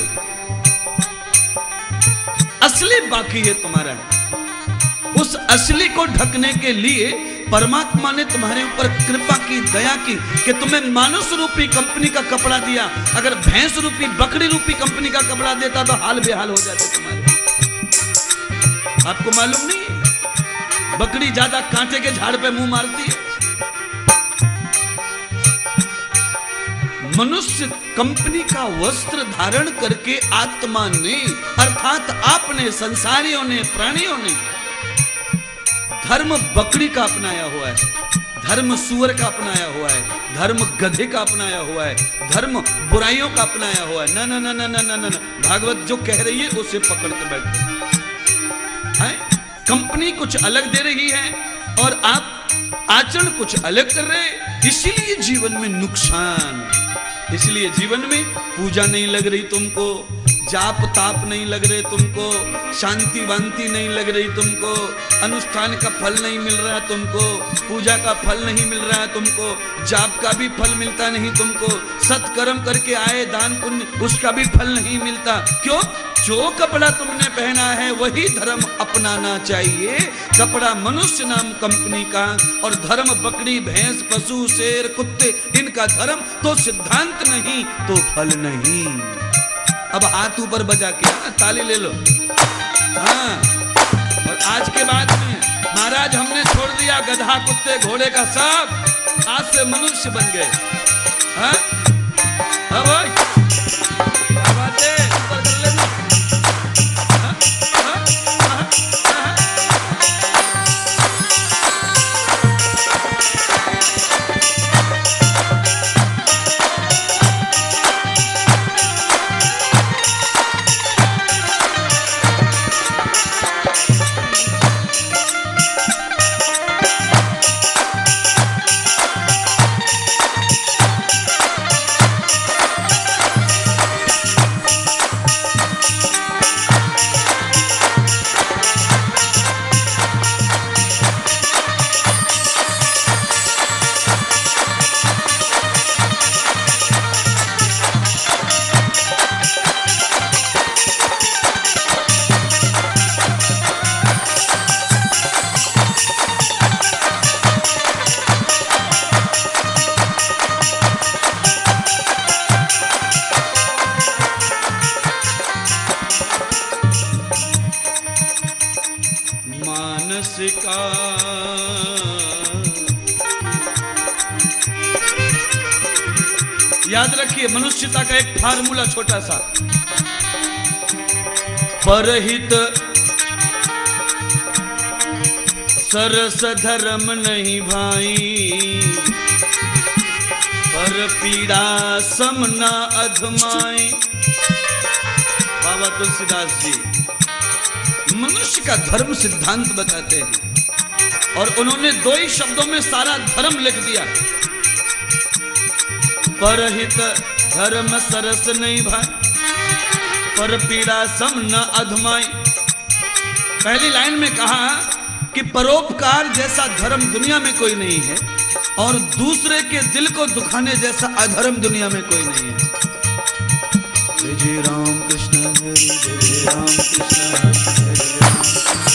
असली बाकी है तुम्हारा। उस असली को ढकने के लिए परमात्मा ने तुम्हारे ऊपर कृपा की, दया की कि तुम्हें मानुष रूपी कंपनी का कपड़ा दिया। अगर भैंस रूपी, बकरी रूपी कंपनी का कपड़ा देता तो हाल बेहाल हो जाते तुम्हारे। आपको मालूम नहीं है? बकरी ज्यादा कांटे के झाड़ पे मुंह मारती है। मनुष्य कंपनी का वस्त्र धारण करके आत्मा ने अर्थात आपने, संसारियों ने, प्राणियों ने धर्म बकरी का अपनाया हुआ है, धर्म सुअर का अपनाया हुआ है, धर्म गधे का अपनाया हुआ है, धर्म बुराइयों का अपनाया हुआ है। ना ना ना ना ना ना ना, भागवत जो कह रही है उसे पकड़ के बैठे हैं। कंपनी कुछ अलग दे रही है और आप आचरण कुछ अलग कर रहे हैं, इसीलिए जीवन में नुकसान। इसलिए जीवन में पूजा नहीं लग रही तुमको, जाप ताप नहीं लग रहे तुमको, शांति वांति नहीं लग रही तुमको, अनुष्ठान का फल नहीं मिल रहा है तुमको, पूजा का फल नहीं मिल रहा है तुमको, जाप का भी फल मिलता नहीं तुमको, सत्कर्म करके आए दान पुण्य उसका भी फल नहीं मिलता। क्यों? जो कपड़ा तुमने पहना है वही धर्म अपनाना चाहिए। कपड़ा मनुष्य नाम कंपनी का और धर्म बकरी भैंस पशु शेर कुत्ते, इनका धर्म तो सिद्धांत नहीं तो फल नहीं। अब हाथ ऊपर बजा के ताली ले लो। हाँ, और आज के बाद में महाराज हमने छोड़ दिया गधा कुत्ते घोड़े का सब, आज से मनुष्य बन गए। हाँ, अब बातें ऊपर कर लेना। याद रखिए मनुष्यता का एक फार्मूला छोटा सा, परहित सरस धर्म नहीं भाई, पर पीड़ा सम न अधमाई। बाबा तुलसीदास जी मनुष्य का धर्म सिद्धांत बताते हैं और उन्होंने दो ही शब्दों में सारा धर्म लिख दिया। परहित धर्म सरस नहीं भाई, पर पीड़ा सम न अधमाई। पहली लाइन में कहा कि परोपकार जैसा धर्म दुनिया में कोई नहीं है और दूसरे के दिल को दुखाने जैसा अधर्म दुनिया में कोई नहीं है। जय जय राम कृष्ण हरि, जय जय राम कृष्ण हरि, जय जय राम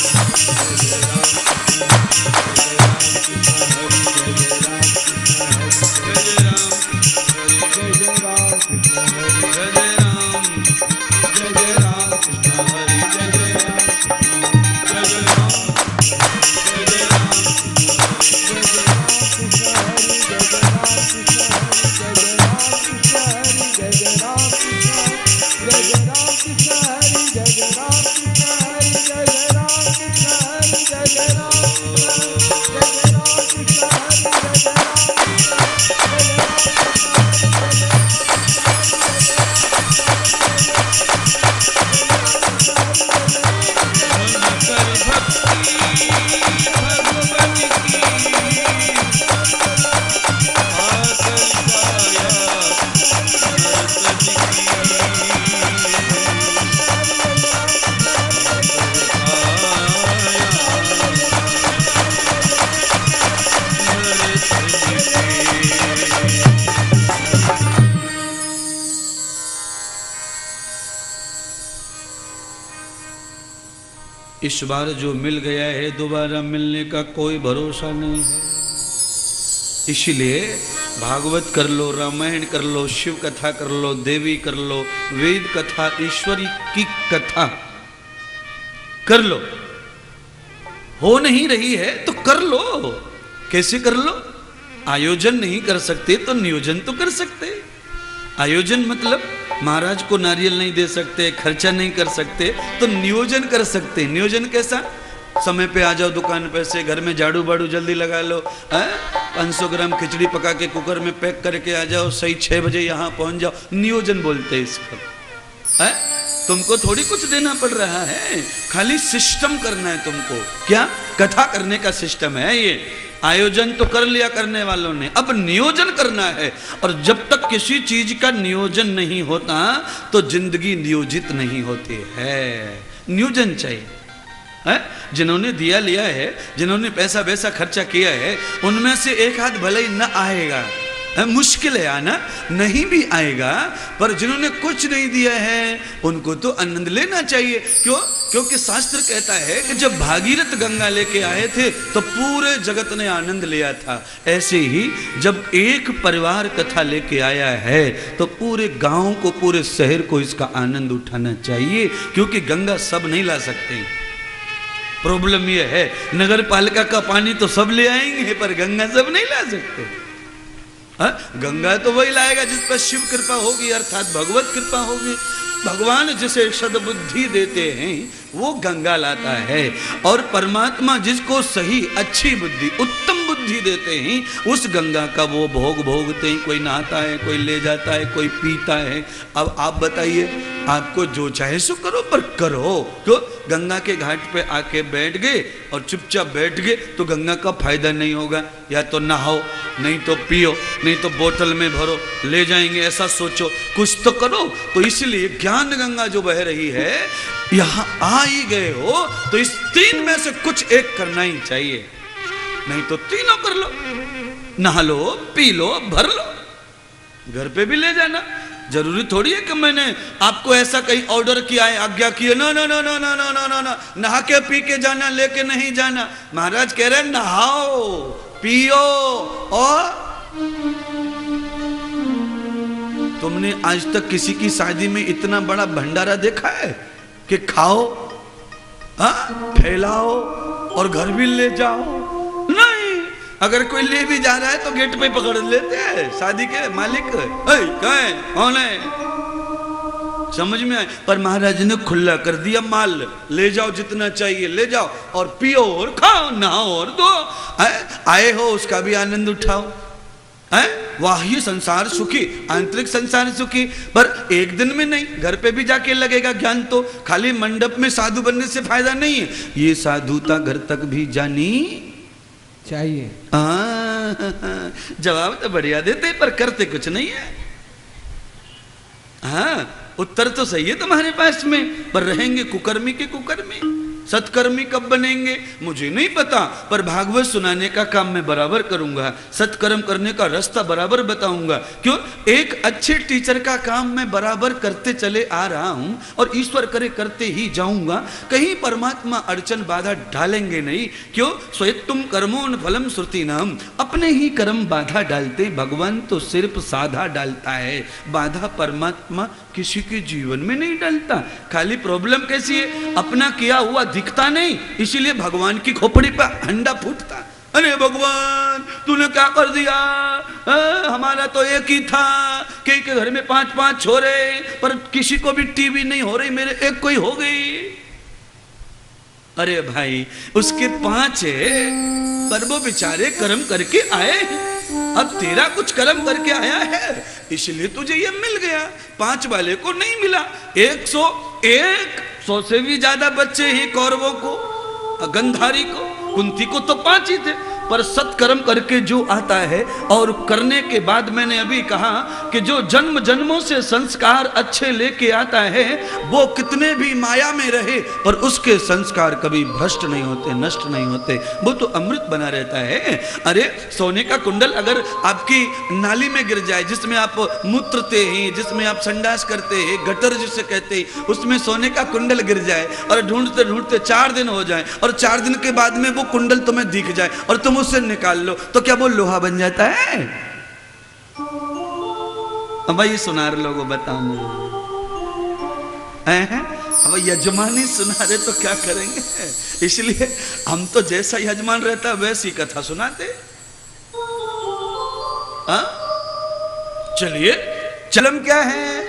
इस बार जो मिल गया है दोबारा मिलने का कोई भरोसा नहीं है। इसलिए भागवत कर लो, रामायण कर लो, शिव कथा कर लो, देवी कर लो, वेद कथा, ईश्वरी की कथा कर लो हो नहीं रही है तो कर लो। कैसे कर लो? आयोजन नहीं कर सकते तो नियोजन तो कर सकते। आयोजन मतलब महाराज को नारियल नहीं दे सकते, खर्चा नहीं कर सकते, तो नियोजन कर सकते। नियोजन कैसा? समय पे आ जाओ दुकान पे से, घर में झाड़ू बाड़ू जल्दी लगा लो, 500 ग्राम खिचड़ी पका के कुकर में पैक करके आ जाओ, सही 6 बजे यहाँ पहुंच जाओ। नियोजन बोलते हैं इसको। तुमको थोड़ी कुछ देना पड़ रहा है, खाली सिस्टम करना है तुमको। क्या? कथा करने का सिस्टम है ये। आयोजन तो कर लिया करने वालों ने, अब नियोजन करना है। और जब तक किसी चीज का नियोजन नहीं होता तो जिंदगी नियोजित नहीं होती है। नियोजन चाहिए। जिन्होंने दिया लिया है, जिन्होंने पैसा वैसा खर्चा किया है, उनमें से एक हाथ भले ही न आएगा, मुश्किल है आना, नहीं भी आएगा, पर जिन्होंने कुछ नहीं दिया है उनको तो आनंद लेना चाहिए। क्यों? क्योंकि शास्त्र कहता है कि जब भागीरथ गंगा लेके आए थे तो पूरे जगत ने आनंद लिया था। ऐसे ही जब एक परिवार कथा लेके आया है तो पूरे गांव को, पूरे शहर को इसका आनंद उठाना चाहिए, क्योंकि गंगा सब नहीं ला सकते। प्रॉब्लम यह है, नगर पालिका का पानी तो सब ले आएंगे पर गंगा सब नहीं ला सकते। गंगा तो वही लाएगा जिस पर शिव कृपा होगी, अर्थात भगवत कृपा होगी। भगवान जिसे सद्बुद्धि देते हैं वो गंगा लाता है, और परमात्मा जिसको सही अच्छी बुद्धि, उत्तम बुद्धि देते हैं, उस गंगा का वो भोग भोगते हैं। कोई नहाता है, कोई ले जाता है, कोई पीता है। अब आप बताइए, आपको जो चाहे सो करो, पर करो। क्यों? गंगा के घाट पे आके बैठ गए और चुपचाप बैठ गए तो गंगा का फायदा नहीं होगा। या तो नहाओ, नहीं तो पियो, नहीं तो बोतल में भरो, ले जाएंगे, ऐसा सोचो, कुछ तो करो। तो इसलिए ज्ञान गंगा जो बह रही है, यहां आ ही गए हो तो इस 3 में से कुछ एक करना ही चाहिए, नहीं तो तीनों कर लो। नहा लो, पी लो, भर लो, घर पे भी ले जाना। जरूरी थोड़ी है कि मैंने आपको ऐसा कहीं ऑर्डर किया है, आज्ञा की है, ना ना ना ना ना ना ना ना ना, नहा के पी के जाना, लेके नहीं जाना। महाराज कह रहे हैं नहाओ, पियो। और तुमने आज तक किसी की शादी में इतना बड़ा भंडारा देखा है कि खाओ, फैलाओ और घर भी ले जाओ? नहीं। अगर कोई ले भी जा रहा है तो गेट पे पकड़ लेते हैं शादी के मालिक, कौन है, समझ में आए? पर महाराज ने खुला कर दिया, माल ले जाओ, जितना चाहिए ले जाओ, और पियो और खाओ, नहाओ और दो। आए हो उसका भी आनंद उठाओ। बाह्य संसार सुखी, आंतरिक संसार सुखी, पर एक दिन में नहीं, घर पे भी जाके लगेगा ज्ञान। तो खाली मंडप में साधु बनने से फायदा नहीं है, ये साधुता घर तक भी जानी चाहिए। जवाब तो बढ़िया देते पर करते कुछ नहीं है। हाँ, उत्तर तो सही है तुम्हारे पास में, पर रहेंगे कुकर्मी के कुकर्मी। सत्कर्मी कब बनेंगे मुझे नहीं पता, पर भागवत सुनाने का काम मैं बराबर करूंगा, सत्कर्म करने का रास्ता बराबर बताऊंगा। क्यों? एक अच्छे टीचर का काम मैं बराबर करते चले आ रहा हूं और ईश्वर करे करते ही जाऊंगा। कहीं परमात्मा अड़चन बाधा डालेंगे नहीं। क्यों? स्वयं तुम कर्मोन फलम श्रुति नाम, अपने ही कर्म बाधा डालते। भगवान तो सिर्फ साधा डालता है, बाधा परमात्मा किसी के जीवन में नहीं डालता। खाली प्रॉब्लम कैसी है? अपना किया हुआ दिखता नहीं, इसीलिए भगवान की खोपड़ी पर हंडा फूटता। अरे भगवान तूने क्या कर दिया, हमारा तो एक ही था, कई के घर में 5-5 छोरे, पर किसी को भी टीवी नहीं हो रही, मेरे एक कोई हो गई। अरे भाई उसके 5 है, पर वो बेचारे कर्म करके आए, अब तेरा कुछ कर्म करके आया है इसलिए तुझे ये मिल गया, 5 वाले को नहीं मिला। 100 से भी ज्यादा बच्चे हैं कौरवों को, गंधारी को, कुंती को तो 5 ही थे। पर सत्कर्म करके जो आता है, और करने के बाद मैंने अभी कहा कि जो जन्म जन्मों से संस्कार अच्छे लेके आता है वो कितने भी माया में रहे पर उसके संस्कार कभी भ्रष्ट नहीं होते, नष्ट नहीं होते, वो तो अमृत बना रहता है। अरे सोने का कुंडल अगर आपकी नाली में गिर जाए, जिसमें आप मूत्रते हैं, जिसमें आप संडास करते हैं, गटर जिसे कहते हैं, उसमें सोने का कुंडल गिर जाए और ढूंढते ढूंढते 4 दिन हो जाए और 4 दिन के बाद में वो कुंडल तुम्हें दिख जाए और तुम उससे निकाल लो, तो क्या वो लोहा बन जाता है? अब भाई सुनार लोगों बताओ, अब यजमान ही सुना रहे तो क्या करेंगे, इसलिए हम तो जैसा यजमान रहता वैसी कथा सुनाते। चलिए, चलम क्या है?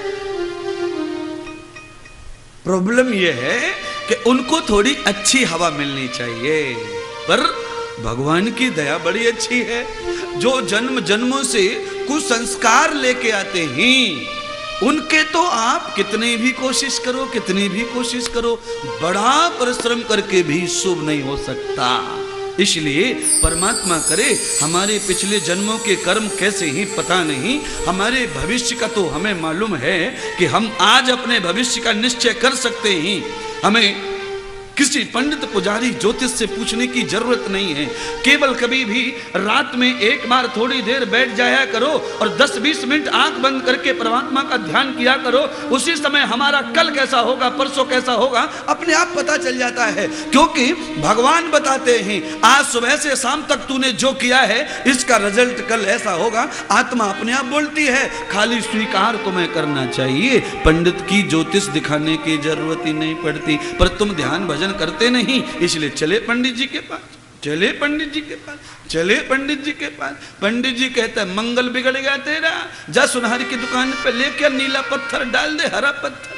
प्रॉब्लम यह है कि उनको थोड़ी अच्छी हवा मिलनी चाहिए, पर भगवान की दया बड़ी अच्छी है। जो जन्म जन्मों से कुछ संस्कार लेके आते हैं, उनके तो आप कितनी भी कोशिश करो, कितनी भी कोशिश करो, बड़ा परिश्रम करके भी शुभ नहीं हो सकता। इसलिए परमात्मा करे हमारे पिछले जन्मों के कर्म कैसे ही पता नहीं, हमारे भविष्य का तो हमें मालूम है कि हम आज अपने भविष्य का निश्चय कर सकते हैं। हमें किसी पंडित पुजारी ज्योतिष से पूछने की जरूरत नहीं है। केवल कभी भी रात में एक बार थोड़ी देर बैठ जाया करो और 10-20 मिनट आंख बंद करके परमात्मा का ध्यान किया करो। उसी समय हमारा कल कैसा होगा, परसों कैसा होगा, अपने आप पता चल जाता है। क्योंकि भगवान बताते हैं आज सुबह से शाम तक तूने जो किया है इसका रिजल्ट कल ऐसा होगा। आत्मा अपने आप बोलती है, खाली स्वीकार तुम्हें करना चाहिए। पंडित की ज्योतिष दिखाने की जरूरत ही नहीं पड़ती। पर तुम ध्यान भजन करते नहीं, इसलिए चले पंडित जी के पास, चले पंडित जी के पास, चले पंडित जी के पास। पंडित जी कहता है मंगल बिगड़ गया तेरा, जा सुनहरी की दुकान पे लेके नीला पत्थर डाल दे, हरा पत्थर।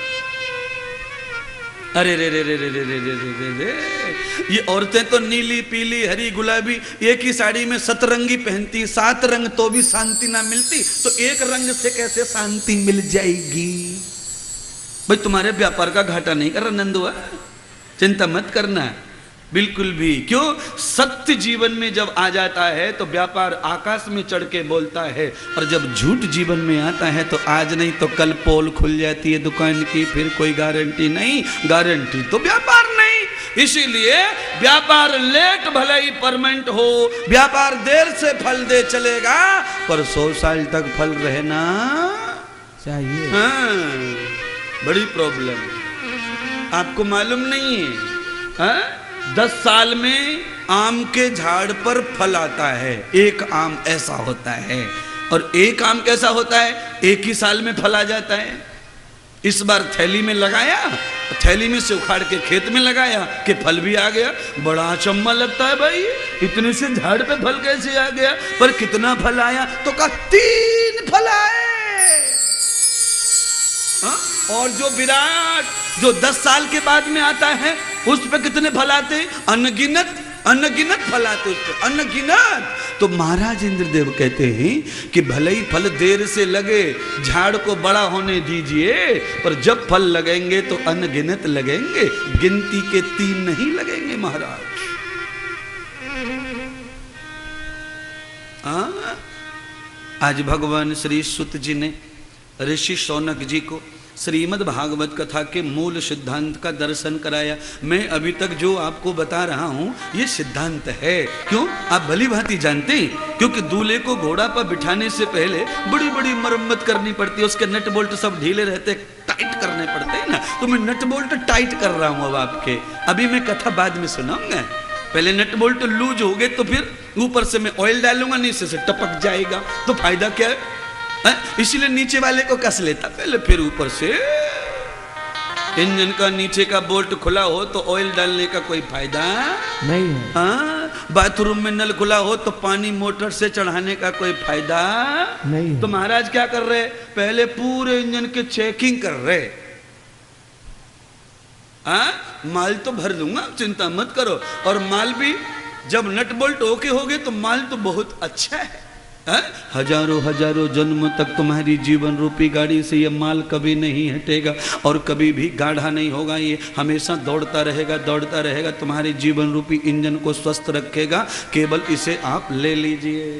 अरे रे रे रे रे रे रे रे रे रे, ये औरतें तो नीली पीली हरी गुलाबी एक ही साड़ी में 7 रंगी पहनती, 7 रंग तो भी शांति ना मिलती, तो एक रंग से कैसे शांति मिल जाएगी? भाई तुम्हारे व्यापार का घाटा नहीं कर रहा नंदुआ, चिंता मत करना बिल्कुल भी। क्यों? सत्य जीवन में जब आ जाता है तो व्यापार आकाश में चढ़ के बोलता है, और जब झूठ जीवन में आता है तो आज नहीं तो कल पोल खुल जाती है दुकान की, फिर कोई गारंटी नहीं, गारंटी तो व्यापार नहीं। इसीलिए व्यापार लेट भले ही परमानेंट हो, व्यापार देर से फल दे चलेगा, पर 100 साल तक फल रहना चाहिए। हाँ, बड़ी प्रॉब्लम आपको मालूम नहीं है? हाँ? 10 साल में आम के झाड़ पर फल आता है, एक आम ऐसा होता है। और एक आम कैसा होता है? एक ही साल में फल आ जाता है। इस बार थैली में लगाया, थैली में से उखाड़ के खेत में लगाया कि फल भी आ गया। बड़ा अचंभा लगता है भाई, इतने से झाड़ पे फल कैसे आ गया? पर कितना फल आया? तो कहा 3 फल आए। हाँ? और जो विराट जो 10 साल के बाद में आता है उस पे कितने फल आते? अनगिनत, अनगिनत फल आते उस पे, अनगिनत। तो महाराज इंद्रदेव कहते हैं कि भले ही फल देर से लगे, झाड़ को बड़ा होने दीजिए, पर जब फल लगेंगे तो अनगिनत लगेंगे, गिनती के 3 नहीं लगेंगे महाराज। आज भगवान श्री सुत जी ने ऋषि शौनक जी को श्रीमद् भागवत कथा के मूल सिद्धांत का दर्शन कराया। मैं अभी तक जो आपको बता रहा हूँ ये सिद्धांत है। क्यों? आप भली भांति जानते हैं, क्योंकि दूल्हे को घोड़ा पर बिठाने से पहले बड़ी बड़ी मरम्मत करनी पड़ती है, उसके नट बोल्ट सब ढीले रहते, टाइट करने पड़ते हैं ना। तो मैं नट बोल्ट टाइट कर रहा हूँ अब आपके, अभी मैं कथा बाद में सुनाऊंगा। पहले नट बोल्ट लूज हो गए तो फिर ऊपर से मैं ऑयल डालूंगा, नीचे से टपक जाएगा, तो फायदा क्या है? इसलिए नीचे वाले को कस लेता पहले, फिर ऊपर से। इंजन का नीचे का बोल्ट खुला हो तो ऑयल डालने का कोई फायदा नहीं है। हाँ, बाथरूम में नल खुला हो तो पानी मोटर से चढ़ाने का कोई फायदा नहीं है। तो महाराज क्या कर रहे? पहले पूरे इंजन के चेकिंग कर रहे। माल तो भर दूंगा, चिंता मत करो। और माल भी जब नट बोल्ट ओके हो गए तो माल तो बहुत अच्छा है। हजारों हजारों जन्म तक तुम्हारी जीवन रूपी गाड़ी से ये माल कभी नहीं हटेगा और कभी भी गाढ़ा नहीं होगा। ये हमेशा दौड़ता रहेगा, दौड़ता रहेगा, तुम्हारे जीवन रूपी इंजन को स्वस्थ रखेगा। केवल इसे आप ले लीजिए।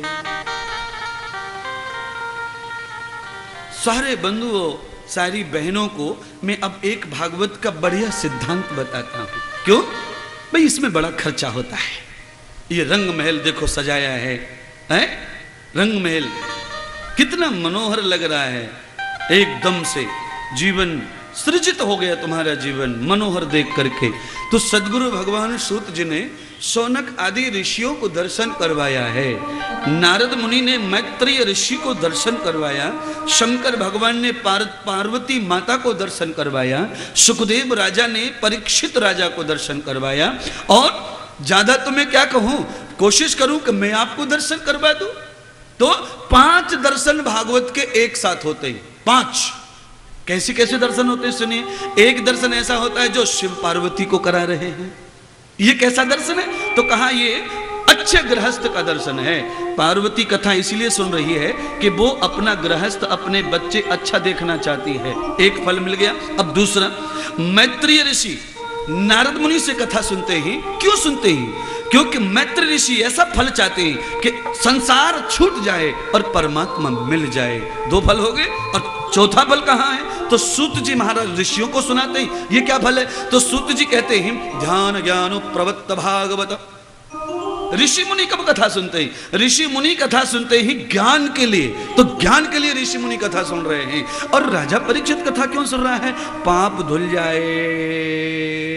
सारे बंधुओं, सारी बहनों को मैं अब एक भागवत का बढ़िया सिद्धांत बताता हूं। क्यों भाई? इसमें बड़ा खर्चा होता है। ये रंग महल देखो सजाया है, रंग महल कितना मनोहर लग रहा है। एकदम से जीवन सृजित हो गया तुम्हारा जीवन मनोहर देख करके। तो सदगुरु भगवान सूत जी ने शौनक आदि ऋषियों को दर्शन करवाया है, नारद मुनि ने मैत्रेय ऋषि को दर्शन करवाया, शंकर भगवान ने पार्वती माता को दर्शन करवाया, सुखदेव राजा ने परीक्षित राजा को दर्शन करवाया। और ज्यादा तो मैं क्या कहूं, कोशिश करूं कि मैं आपको दर्शन करवा दूं। तो 5 दर्शन भागवत के एक साथ होते हैं। 5 कैसे कैसे दर्शन होते हैं सुनिए। एक दर्शन ऐसा होता है जो शिव पार्वती को करा रहे हैं, ये कैसा दर्शन है? तो कहा ये अच्छे गृहस्थ का दर्शन है। पार्वती कथा इसीलिए सुन रही है कि वो अपना गृहस्थ अपने बच्चे अच्छा देखना चाहती है, एक फल मिल गया। अब दूसरा, मैत्रेय ऋषि नारद मुनि से कथा सुनते ही, क्यों सुनते ही? क्योंकि मैत्रेय ऋषि ऐसा फल चाहते हैं कि संसार छूट जाए और परमात्मा मिल जाए। 2 फल हो गए। और चौथा फल कहाँ है? तो सूत जी महाराज ऋषियों को सुनाते हैं। ये क्या फल है? तो सूत जी कहते हैं ध्यान ज्ञान प्रवत्त भागवत। ऋषि मुनि कब कथा सुनते हैं? ऋषि मुनि कथा सुनते ही ज्ञान के लिए। तो ज्ञान के लिए ऋषि मुनि कथा सुन रहे हैं। और राजा परीक्षित कथा क्यों सुन रहा है? पाप धुल जाए।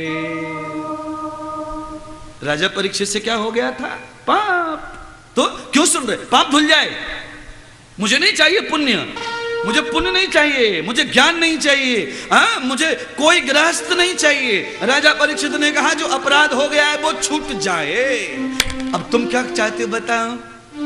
राजा परीक्षित से क्या हो गया था? पाप। तो क्यों सुन रहे? पाप धुल जाए। मुझे नहीं चाहिए पुण्य, मुझे पुण्य नहीं चाहिए, मुझे ज्ञान नहीं चाहिए, मुझे कोई गृहस्थ नहीं चाहिए। राजा परीक्षित ने कहा जो अपराध हो गया है वो छूट जाए। अब तुम क्या चाहते हो बताओ?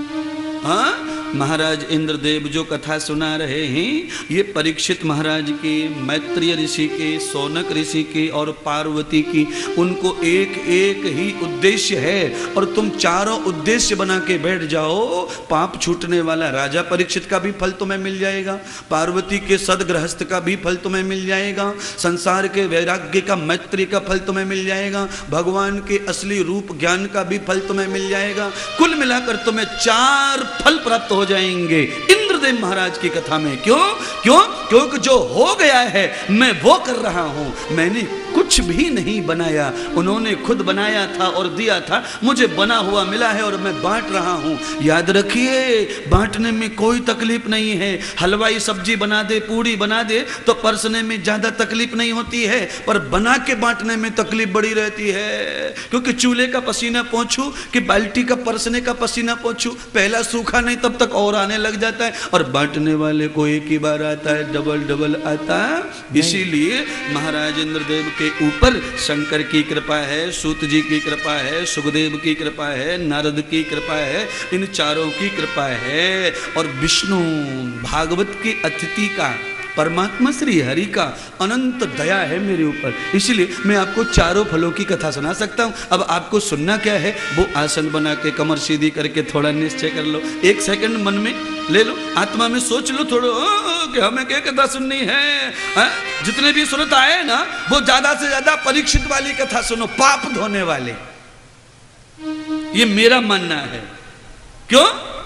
महाराज इंद्रदेव जो कथा सुना रहे हैं ये परीक्षित महाराज के, मैत्रेय ऋषि के, शौनक ऋषि के और पार्वती की, उनको एक एक ही उद्देश्य है। और तुम चारों उद्देश्य बना के बैठ जाओ, पाप छूटने वाला राजा परीक्षित का भी फल तुम्हें मिल जाएगा, पार्वती के सदगृहस्थ का भी फल तुम्हें मिल जाएगा, संसार के वैराग्य का, मैत्री का फल तुम्हें मिल जाएगा, भगवान के असली रूप ज्ञान का भी फल तुम्हें मिल जाएगा। कुल मिलाकर तुम्हें 4 फल प्राप्त हो जाएंगे इंद्रदेव महाराज की कथा में। क्यों? क्योंकि जो हो गया है मैं वो कर रहा हूं। मैंने कुछ भी नहीं बनाया, उन्होंने खुद बनाया था और दिया था, मुझे बना हुआ मिला है और मैं बांट रहा हूं। याद रखिए, बांटने में कोई तकलीफ नहीं है। हलवाई सब्जी बना दे, पूड़ी बना दे तो परसने में ज्यादा तकलीफ नहीं होती है, पर बना के बांटने में तकलीफ बड़ी रहती है। क्योंकि चूल्हे का पसीना पोंछू कि बाल्टी का परसने का पसीना पोंछू, पहला सूखा नहीं तब तक और आने लग जाता है, और बांटने वाले को एक ही बार आता है, डबल डबल आता है। इसीलिए महाराज इंद्रदेव के ऊपर शंकर की कृपा है, सूत जी की कृपा है, सुखदेव की कृपा है, नारद की कृपा है, इन चारों की कृपा है। और विष्णु भागवत के अतिथि का, परमात्मा श्री हरि का अनंत दया है मेरे ऊपर, इसलिए मैं आपको चारों फलों की कथा सुना सकता हूं। अब आपको सुनना क्या है? वो आसन बना के कमर सीधी करके थोड़ा निश्चय कर लो, 1 सेकंड मन में ले लो, आत्मा में सोच लो थोड़ा कि हमें क्या कथा सुननी है। जितने भी सुनता है ना वो ज्यादा से ज्यादा परीक्षित वाली कथा सुनो, पाप धोने वाले। ये मेरा मानना है। क्यों?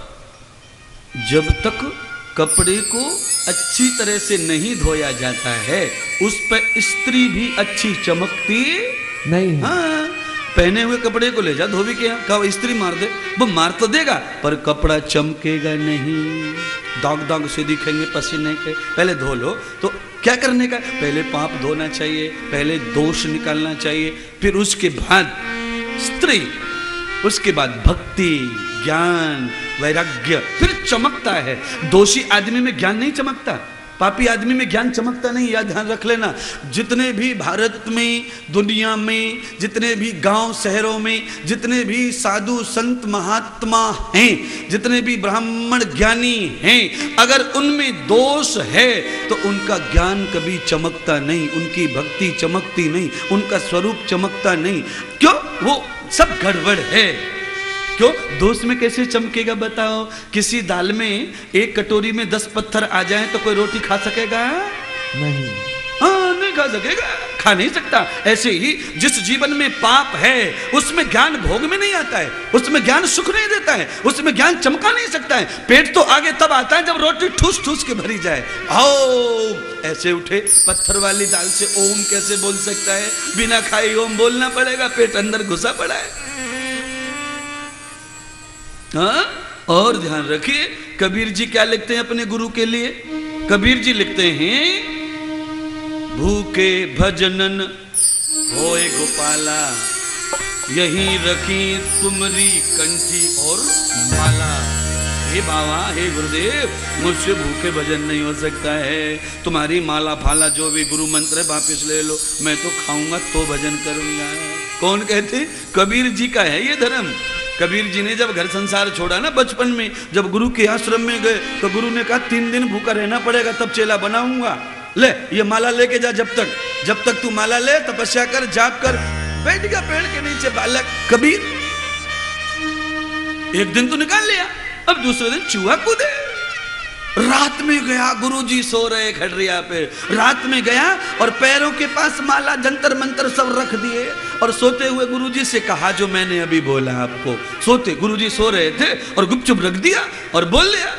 जब तक कपड़े को अच्छी तरह से नहीं धोया जाता है उस पर स्त्री भी अच्छी चमकती नहीं। हाँ, पहने हुए कपड़े को ले जा धोबी के यहाँ, कहा स्त्री मार दे, वो मार तो देगा पर कपड़ा चमकेगा नहीं, दाग दाग से दिखेंगे पसीने के। पहले धो लो। तो क्या करने का? पहले पाप धोना चाहिए, पहले दोष निकालना चाहिए, फिर उसके बाद स्त्री, उसके बाद भक्ति, ज्ञान, वैराग्य, फिर चमकता है। दोषी आदमी में ज्ञान नहीं चमकता, पापी आदमी में ज्ञान चमकता नहीं, याद ध्यान रख लेना। जितने भी भारत में, दुनिया में, जितने भी गांव शहरों में, जितने भी साधु संत महात्मा हैं, जितने भी ब्राह्मण ज्ञानी हैं, अगर उनमें दोष है तो उनका ज्ञान कभी चमकता नहीं, उनकी भक्ति चमकती नहीं, उनका स्वरूप चमकता नहीं। क्यों? वो सब गड़बड़ है। क्यों? दोष में कैसे चमकेगा बताओ? किसी दाल में 1 कटोरी में 10 पत्थर आ जाए तो कोई रोटी खा सकेगा? नहीं। हाँ, नहीं खा सकेगा, खा नहीं सकता। ऐसे ही जिस जीवन में पाप है उसमें ज्ञान भोग में नहीं आता है, उसमें ज्ञान सुख नहीं देता है, उसमें ज्ञान चमका नहीं सकता है। पेट तो आगे तब आता है जब रोटी ठूस ठूस के भरी जाए। आओ, ऐसे उठे पत्थर वाली दाल से ओम कैसे बोल सकता है? बिना खाई ओम बोलना पड़ेगा, पेट अंदर घुसा पड़ा है। हाँ? और ध्यान रखिए, कबीर जी क्या लिखते हैं अपने गुरु के लिए? कबीर जी लिखते हैं भूखे भजनन होए गोपाला, यहीं रखी तुमरी कंठी और माला। हे बाबा, हे गुरुदेव, मुझसे भूखे भजन नहीं हो सकता है। तुम्हारी माला फाला जो भी गुरु मंत्र है वापिस ले लो, मैं तो खाऊंगा तो भजन करूंगा। कौन कहते? कबीर जी का है ये धर्म। कबीर जी ने जब घर संसार छोड़ा ना बचपन में, जब गुरु के आश्रम में गए तो गुरु ने कहा 3 दिन भूखा रहना पड़ेगा तब चेला बनाऊंगा। ले ये माला लेके जा, जब तक तू माला ले तपस्या कर, जाप कर। बैठ गया पेड़ के नीचे बालक कबीर। एक दिन तो निकाल लिया, अब दूसरे दिन चूहा कूदे। रात में गया, गुरुजी सो रहे खड़रिया पे, रात में गया और पैरों के पास माला जंतर मंतर सब रख दिए और सोते हुए गुरुजी से कहा जो मैंने अभी बोला आपको। सोते गुरुजी सो रहे थे और गुपचुप रख दिया और बोल लिया,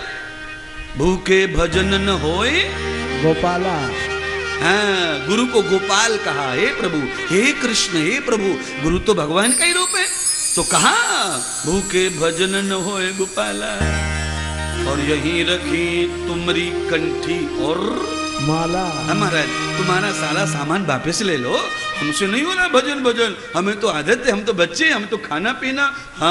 भूखे भजन न होए गोपाला। हाँ, गुरु को गोपाल कहा। हे प्रभु, हे कृष्ण, हे प्रभु, गुरु तो भगवान का ही रूप है। तो कहा भूखे भजन न होए गोपाला, और यहीं रखी तुमरी कंठी और माला। हमारा तुम्हारा सारा सामान वापस ले लो, हमसे नहीं हो रहा भजन भजन, हमें तो आदत है, हम तो बच्चे, हम तो खाना पीना।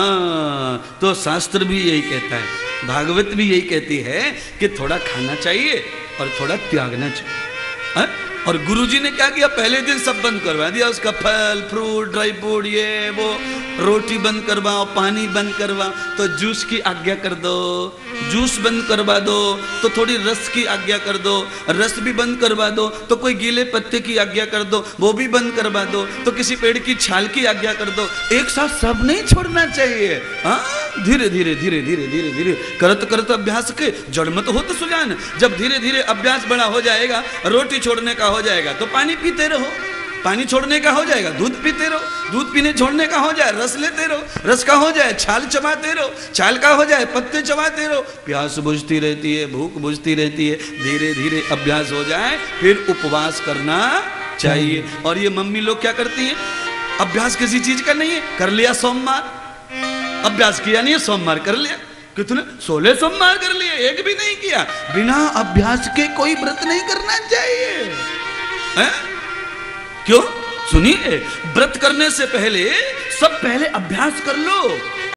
हाँ, तो शास्त्र भी यही कहता है, भागवत भी यही कहती है कि थोड़ा खाना चाहिए और थोड़ा त्यागना चाहिए। है? और गुरुजी ने क्या किया, पहले दिन सब बंद करवा दिया, उसका फल फ्रूट ड्राई फ्रूट ये वो, रोटी बंद करवाओ, पानी बंद करवाओ तो जूस की आज्ञा कर दो, जूस बंद करवा दो तो थोड़ी रस की आज्ञा कर दो, रस भी बंद करवा दो तो कोई गीले पत्ते की आज्ञा कर दो, वो भी बंद करवा दो तो किसी पेड़ की छाल की आज्ञा कर दो। एक साथ सब नहीं छोड़ना चाहिए। हाँ, धीरे धीरे धीरे धीरे धीरे धीरे करत करत अभ्यास के जड़ मत हो तो सुजान। जब धीरे धीरे अभ्यास बड़ा हो जाएगा, रोटी छोड़ने का हो जाएगा तो पानी पीते रहो, पानी छोड़ने का हो जाएगा दूध पीते रहो, दूध पीने छोड़ने का हो जाए रस लेते रहो, रस का हो जाए छाल चबाते रहो, छाल का हो जाए पत्ते चबाते रहो। प्यास बुझती रहती है, भूख बुझती रहती है, धीरे धीरे अभ्यास हो जाए फिर उपवास करना चाहिए। और ये मम्मी लोग क्या करती हैं, अभ्यास किसी चीज का नहीं है, कर लिया सोमवार, अभ्यास किया नहीं है, सोमवार कर लिया, कितने 16 सोमवार कर लिए, एक भी नहीं किया। बिना अभ्यास के कोई व्रत नहीं करना चाहिए। है? क्यों? सुनिए, व्रत करने से पहले सब पहले अभ्यास कर लो।